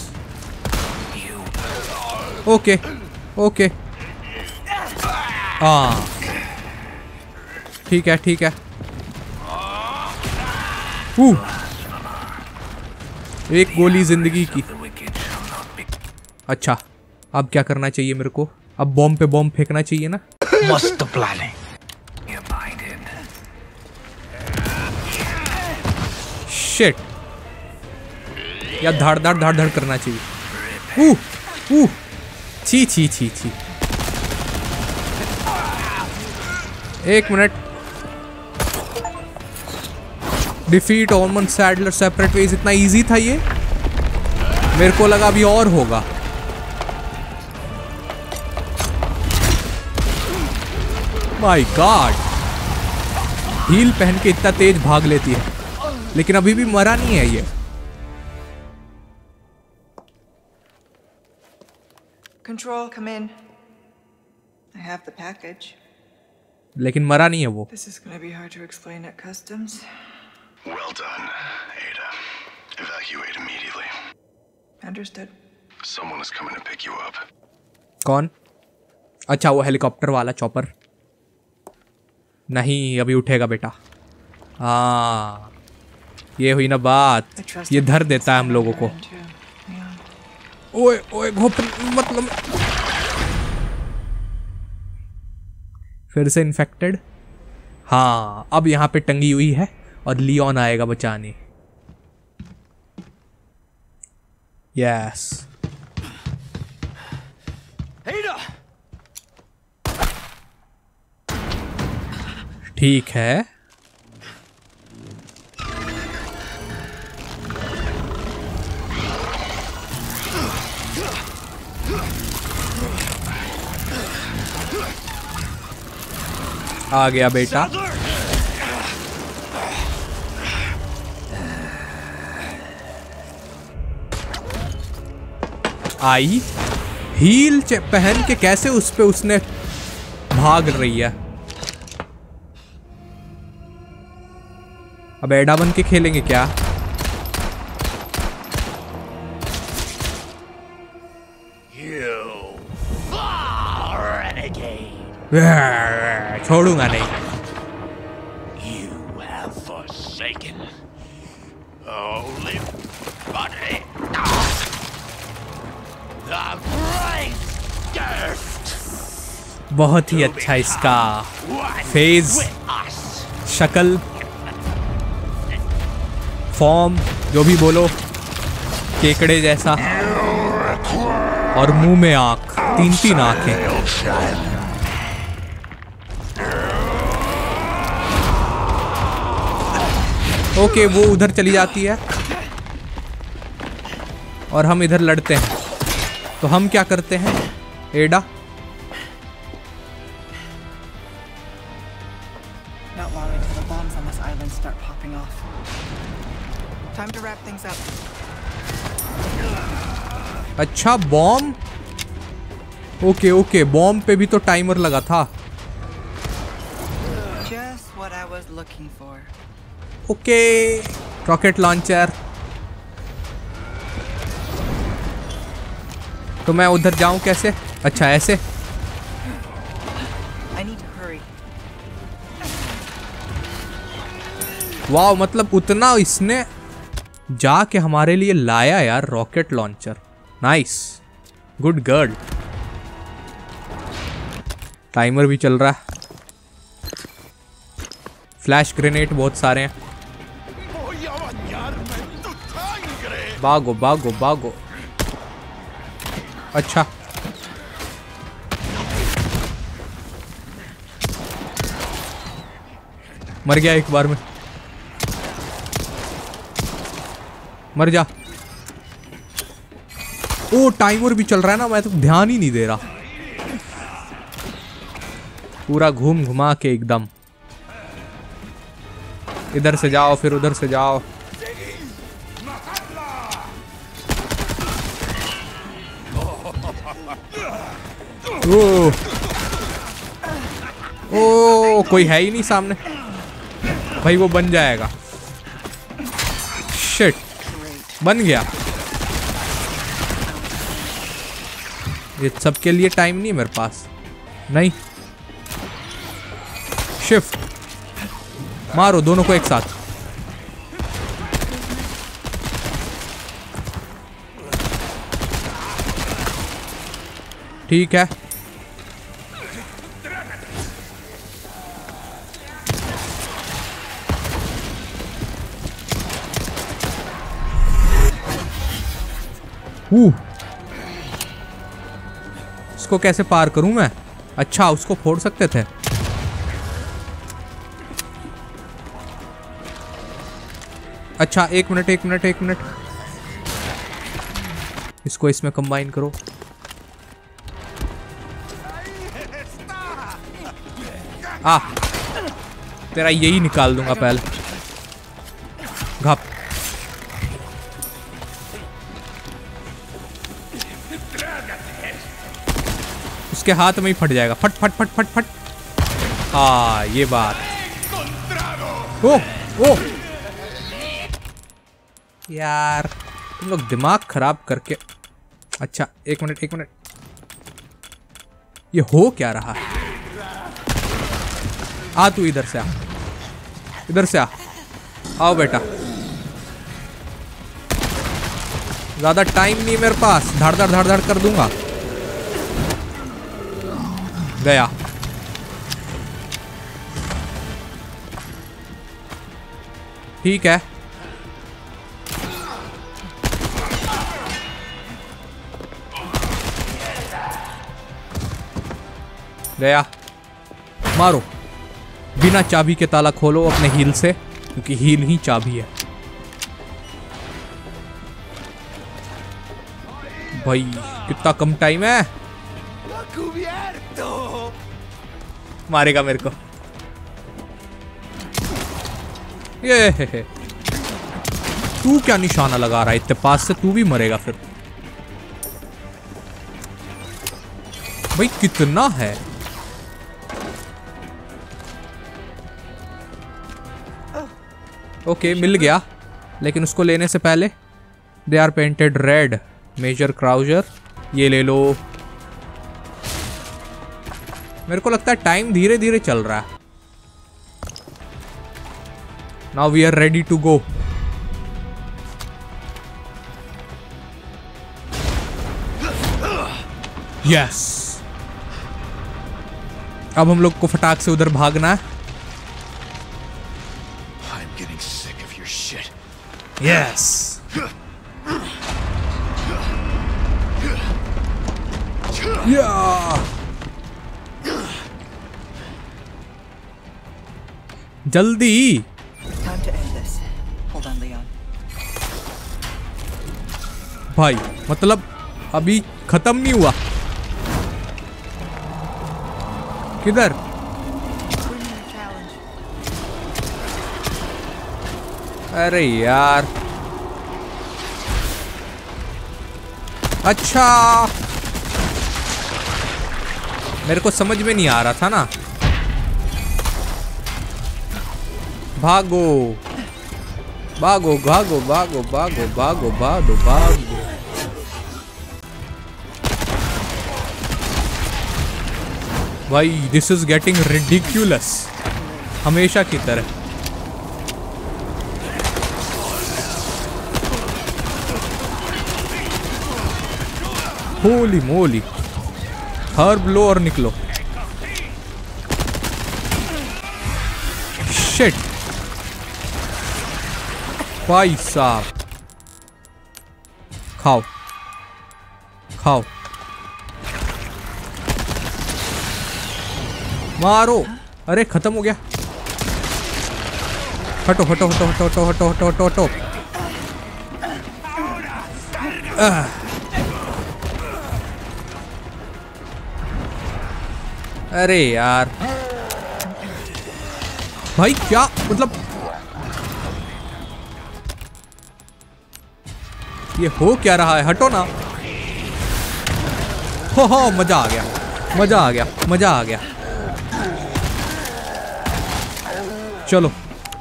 ओके ओके हाँ ठीक है ठीक है। ऊ, एक गोली जिंदगी की। अच्छा अब क्या करना चाहिए मेरे को? अब बॉम्ब पे बॉम्ब फेंकना चाहिए ना? Must planning. शिट, या धड़ धड़ धड़ धड़ करना चाहिए। ऊ ऊ छी छी छी छी। एक मिनट। डिफीट ऑर्मन सैडलर सेपरेट वेज, इतना इजी था ये? मेरे को लगा अभी और होगा। माय गॉड, हील पहन के इतना तेज भाग लेती है, लेकिन अभी भी मरा नहीं है ये। Control, come in. I have the package. लेकिन मरा नहीं है वो। This is gonna be hard to explain at customs. Well done, Ada. Evacuate immediately. Understood. Someone is coming to pick you up. कौन? अच्छा वो हेलीकॉप्टर वाला चॉपर। नहीं अभी उठेगा बेटा। हाँ ये हुई ना बात, ये धर देता है हम लोगों को। ओए ओए घोप मतलब फिर से इन्फेक्टेड। हाँ अब यहाँ पे टंगी हुई है और लियोन आएगा बचाने। यस ठीक है। आ गया बेटा। आई हील पहन के कैसे उस पे उसने भाग रही है। अब एडा बन के खेलेंगे क्या? छोड़ूंगा नहीं। You have forsaken only body. The great gift. बहुत ही अच्छा इसका फेज, शक्ल, फॉर्म जो भी बोलो, केकड़े जैसा, और मुंह में आंख, तीन तीन आंखें। ओके वो उधर चली जाती है और हम इधर लड़ते हैं। तो हम क्या करते हैं एडा? Not long until the bombs on this island start popping off. Time to wrap things up. अच्छा बॉम्ब, ओके ओके बॉम्ब पे भी तो टाइमर लगा था। Just what I was looking for. Okay rocket launcher. तो मैं उधर जाऊं कैसे? अच्छा ऐसे। I need to hurry. वाह मतलब उतना इसने जाके हमारे लिए लाया यार rocket launcher. Nice, good girl. Timer भी चल रहा है। फ्लैश ग्रेनेड बहुत सारे हैं। भागो भागो भागो। अच्छा मर गया एक बार में। मर जा। ओ टाइमर भी चल रहा है ना, मैं तो ध्यान ही नहीं दे रहा। पूरा घूम घुमा के एकदम। इधर से जाओ फिर उधर से जाओ। ओ ओ कोई है ही नहीं सामने भाई, वो बन जाएगा। शिट बन गया। ये सबके लिए टाइम नहीं है मेरे पास। नहीं शिफ्ट मारो दोनों को एक साथ। ठीक है इसको कैसे पार करूं मैं? अच्छा उसको फोड़ सकते थे। अच्छा एक मिनट एक मिनट एक मिनट, इसको इसमें कंबाइन करो। आ तेरा यही निकाल दूंगा पहले। घप। उसके हाथ में ही फट जाएगा। फट फट फट फट फट। हाँ ये बात। ओ ओ यार तुम लोग दिमाग खराब करके। अच्छा एक मिनट एक मिनट, ये हो क्या रहा है? आ तू इधर से आ, इधर से आ। आओ बेटा, ज्यादा टाइम नहीं मेरे पास, धड़ धड़ धड़ धड़ कर दूंगा। गया। ठीक है, गया। मारो। बिना चाबी के ताला खोलो अपने हील से, क्योंकि हील ही चाबी है। भाई कितना कम टाइम है। मारेगा मेरे को ये। तू क्या निशाना लगा रहा है इतने पास से? तू भी मरेगा फिर। भाई कितना है? ओके मिल गया, लेकिन उसको लेने से पहले they are painted red. Major Krauser ये ले लो। मेरे को लगता है टाइम धीरे धीरे चल रहा है। Now we are ready to go. Yes, अब हम लोग को फटाक से उधर भागना है। यस, या जल्दी। भाई मतलब अभी खत्म नहीं हुआ। किधर? अरे यार, अच्छा मेरे को समझ में नहीं आ रहा था ना। भागो भागो भागो भागो भागो भागो भागो भागो। भाई दिस इज गेटिंग रिडिक्यूलस, हमेशा की तरह। होली मोली, हर ब्लो और निकलो। शिट भाई साहब, खाओ खाओ मारो। अरे खत्म हो गया। हटो हटो हटो हटो हटो हटो हटो हटो हटो। अरे यार भाई क्या मतलब, ये हो क्या रहा है? हटो ना। हो हो मजा आ गया, मजा आ गया, मजा आ गया। चलो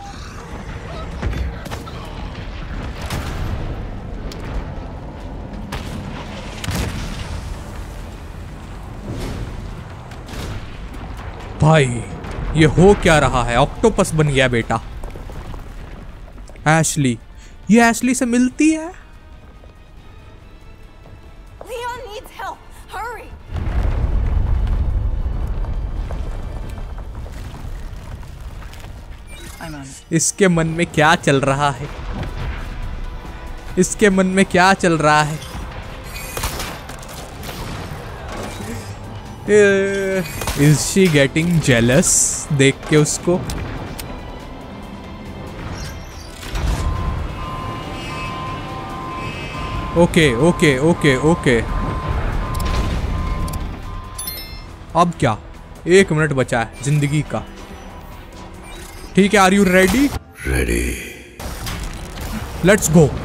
भाई, ये हो क्या रहा है? ऑक्टोपस बन गया बेटा। एशली, ये एशली से मिलती है। Leon needs help. Hurry. इसके मन में क्या चल रहा है? इसके मन में क्या चल रहा है? Is she getting jealous देख के उसको? Okay okay okay okay. अब क्या? एक मिनट बचा है जिंदगी का। ठीक है, are you ready? Ready. Let's go.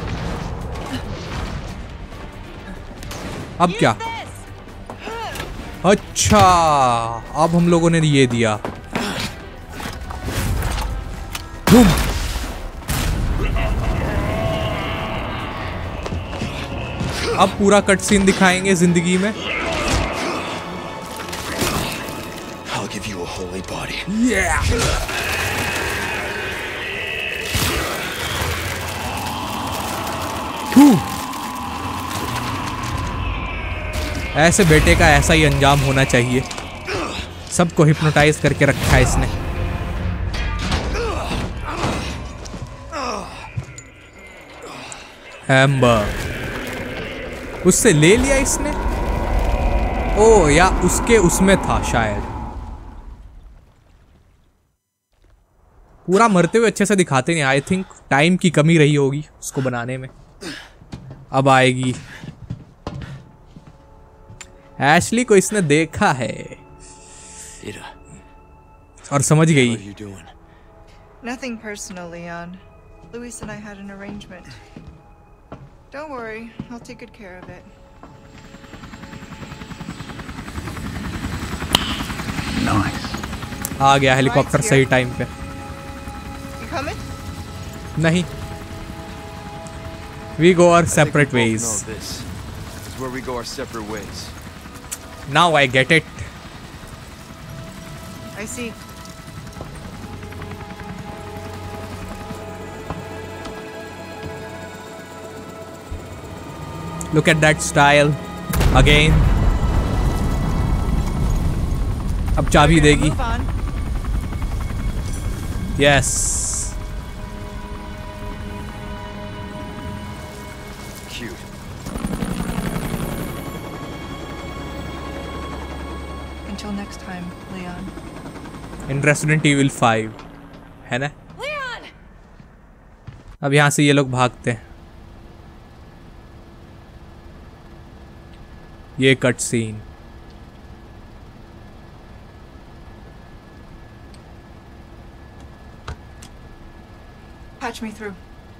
अब क्या? अच्छा, अब हम लोगों ने ये दिया। बूम। अब पूरा कट सीन दिखाएंगे जिंदगी में। I'll give you a holy body. Yeah. ऐसे बेटे का ऐसा ही अंजाम होना चाहिए। सबको हिप्नोटाइज करके रखा है इसने। एम्बर उससे ले लिया इसने। ओ या उसके उसमें था शायद। पूरा मरते हुए अच्छे से दिखाते नहीं। आई थिंक टाइम की कमी रही होगी उसको बनाने में। अब आएगी एशली को, इसने देखा है और समझ गई। Nothing personal, Leon. Luis and I had an arrangement. Don't worry, I'll take good care of it. Nice. आ गया हेलीकॉप्टर सही टाइम पे। You coming? नहीं। We go our separate ways. This is where we go our separate ways. Now I get it. I see. Look at that style again. अब चाबी देगी। Yes. Cute. Until next time, Leon. In Resident Evil five है ना? Leon! अब यहाँ से ये लोग भागते हैं। ये cut scene. Patch me through.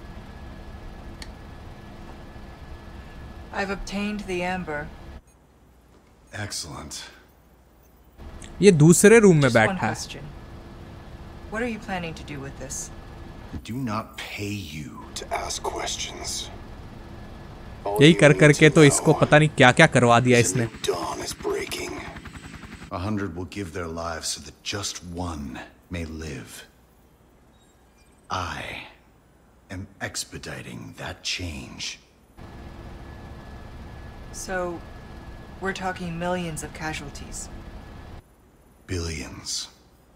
I've obtained the amber. Excellent. ये दूसरे रूम में Just one बैठा है। question. What are you planning to do with this? I do not pay you to ask questions. यही कर करके तो इसको पता नहीं क्या क्या करवा दिया इसने। Dawn is breaking. A hundred will give their lives so that just one may live. I am expediting that change. So, we're talking millions of casualties. Billions.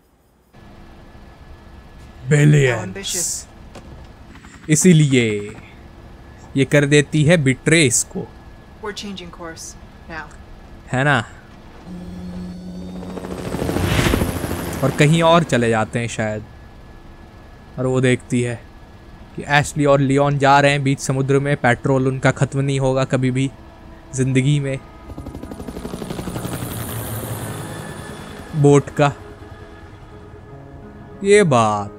Billions. इसीलिए ये कर देती है बिट्रे इसको। We're changing course now. है ना? और कहीं और चले जाते हैं शायद। और वो देखती है कि एशली और लियोन जा रहे हैं बीच समुद्र में। पेट्रोल उनका खत्म नहीं होगा कभी भी जिंदगी में। बोट का ये बात।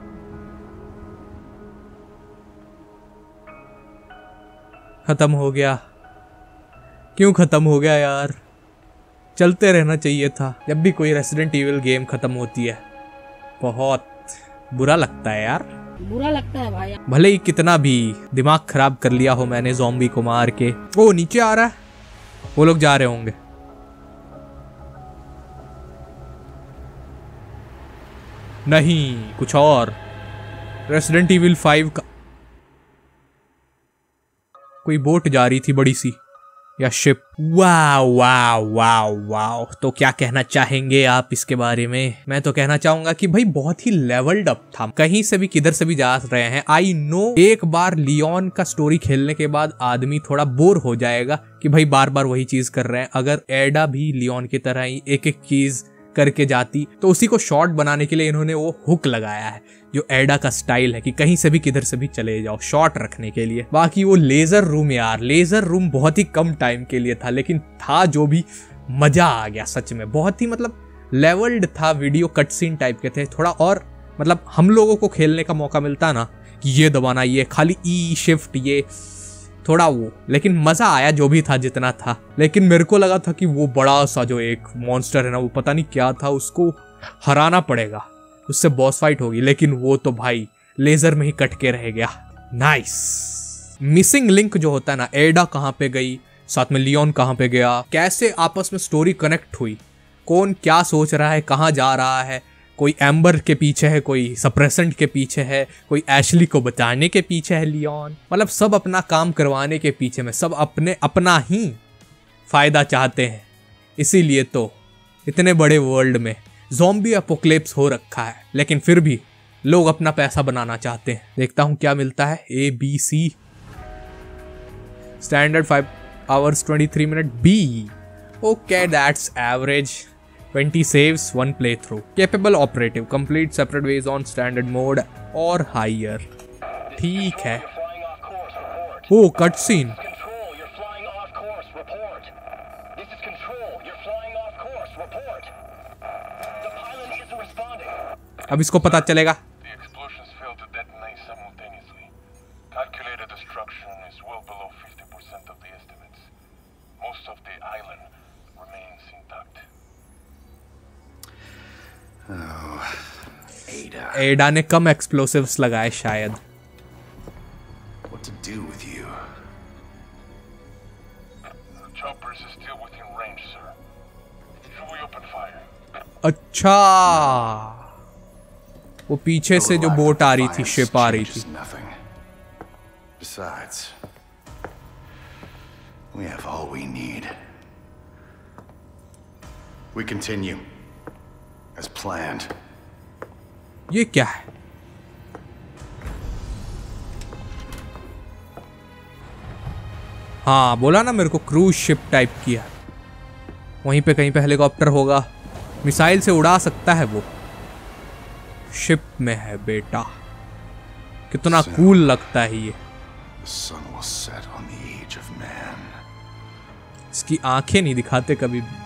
खत्म हो गया। क्यों खत्म हो गया यार? चलते रहना चाहिए था। जब भी कोई रेसिडेंट इविल गेम खत्म होती है बहुत बुरा लगता है यार। बुरा लगता है भाई। भले ही कितना भी दिमाग खराब कर लिया हो मैंने ज़ॉम्बी को मार के। वो नीचे आ रहा है। वो लोग जा रहे होंगे। नहीं, कुछ और। रेसिडेंट इविल फाइव का कोई बोट जा रही थी बड़ी सी, या शिप। वाव वाव वाव वाव। तो क्या कहना चाहेंगे आप इसके बारे में? मैं तो कहना चाहूंगा कि भाई बहुत ही लेवल्ड अप था। कहीं से भी किधर से भी जा रहे हैं। आई नो एक बार लियोन का स्टोरी खेलने के बाद आदमी थोड़ा बोर हो जाएगा कि भाई बार बार वही चीज कर रहे हैं। अगर एडा भी लियोन की तरह ही एक एक चीज करके जाती तो उसी को शॉर्ट बनाने के लिए इन्होंने वो हुक लगाया है जो एडा का स्टाइल है कि कहीं से भी किधर से भी चले जाओ शॉर्ट रखने के लिए। बाकी वो लेजर रूम यार, लेजर रूम बहुत ही कम टाइम के लिए था लेकिन था जो भी मजा आ गया सच में। बहुत ही मतलब लेवल्ड था। वीडियो कट सीन टाइप के थे। थोड़ा और मतलब हम लोगों को खेलने का मौका मिलता ना कि ये दबाना, ये खाली ई शिफ्ट, ये थोड़ा वो, लेकिन मजा आया जो भी था जितना था। लेकिन मेरे को लगा था कि वो बड़ा सा जो एक मॉन्स्टर है ना, वो पता नहीं क्या था, उसको हराना पड़ेगा, उससे बॉस फाइट होगी, लेकिन वो तो भाई लेजर में ही कट के रह गया। नाइस। मिसिंग लिंक जो होता है ना, एडा कहाँ पे गई, साथ में लियोन कहाँ पे गया, कैसे आपस में स्टोरी कनेक्ट हुई, कौन क्या सोच रहा है, कहाँ जा रहा है, कोई एम्बर के पीछे है, कोई सप्रेसेंट के पीछे है, कोई एशली को बचाने के पीछे है लियोन, मतलब सब अपना काम करवाने के पीछे में, सब अपने अपना ही फायदा चाहते हैं। इसीलिए तो इतने बड़े वर्ल्ड में ज़ॉम्बी एपोकलिप्स हो रखा है, लेकिन फिर भी लोग अपना पैसा बनाना चाहते हैं। देखता हूं क्या मिलता है। A B C standard five hours twenty three minute B. Okay that's average. Twenty saves one play through. Capable operative complete separate ways on standard mode और हायर। ठीक है। Oh cut scene. अब इसको पता चलेगा। एडा ने कम एक्सप्लोसिव्स लगाए शायद। What to do with you? The choppers are still within range, sir. Should we open fire? अच्छा, वो पीछे से जो बोट आ रही थी, शिप आ रही थी। Besides, we have all we need. We continue as planned. ये क्या है? हाँ बोला ना मेरे को, क्रूज शिप टाइप किया। वहीं पे कहीं पे हेलीकॉप्टर होगा, मिसाइल से उड़ा सकता है वो। शिप में है बेटा, कितना कूल लगता है ये। इसकी आंखें नहीं दिखाते कभी भी।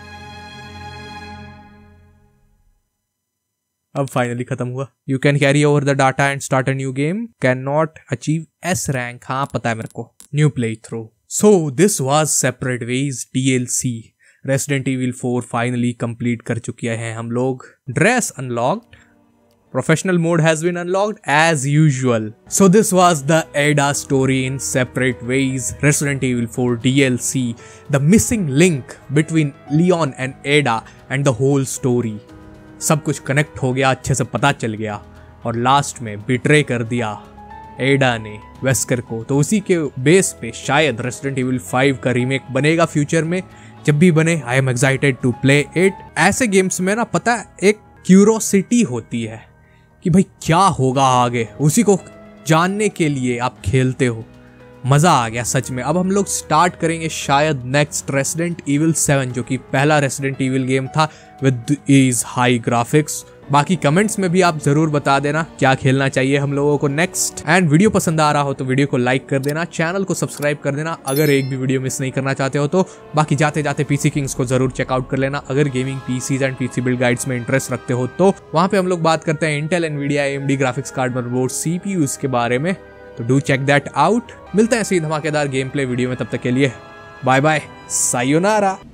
अब फाइनली खत्म हुआ। You can carry over the data and start a new game, can not achieve S rank. हाँ पता है मेरे को। New play through. So this was separate ways DLC. Resident Evil four finally complete कर चुके हैं हम लोग। Dress unlocked, professional mode has been unlocked as usual. So this was the Ada story in separate ways Resident Evil four DLC, the missing link between Leone and Ada and the whole story. सब कुछ connect हो गया, अच्छे से पता चल गया, और लास्ट में बिट्रे कर दिया एडा ने वेस्कर को। तो उसी के बेस पे शायद रेसिडेंट इविल फाइव का रीमेक बनेगा फ्यूचर में। जब भी बने I am excited to play it. ऐसे गेम्स में ना पता है एक क्यूरोसिटी होती है कि भाई क्या होगा आगे, उसी को जानने के लिए आप खेलते हो। मजा आ गया सच में। अब हम लोग स्टार्ट करेंगे शायद नेक्स्ट रेसिडेंट इविल सेवन, जो कि पहला रेसिडेंट इविल गेम था विद इज हाई ग्राफिक्स। बाकी कमेंट्स में भी आप जरूर बता देना क्या खेलना चाहिए हम लोगों को नेक्स्ट। एंड वीडियो पसंद आ रहा हो तो वीडियो को लाइक कर देना, चैनल को सब्सक्राइब कर देना अगर एक भी वीडियो मिस नहीं करना चाहते हो तो। बाकी जाते जाते पीसी किंग्स को जरूर चेकआउट कर लेना अगर gaming PCs and PC build guides में इंटरेस्ट रखते हो तो। वहां पे हम लोग बात करते हैं Intel, Nvidia, AMD graphics card, motherboard, CPUs के बारे में, तो डू चेक दैट आउट। मिलते हैं ऐसे ही धमाकेदार गेम प्ले वीडियो में, तब तक के लिए बाय बाय, सायोनारा।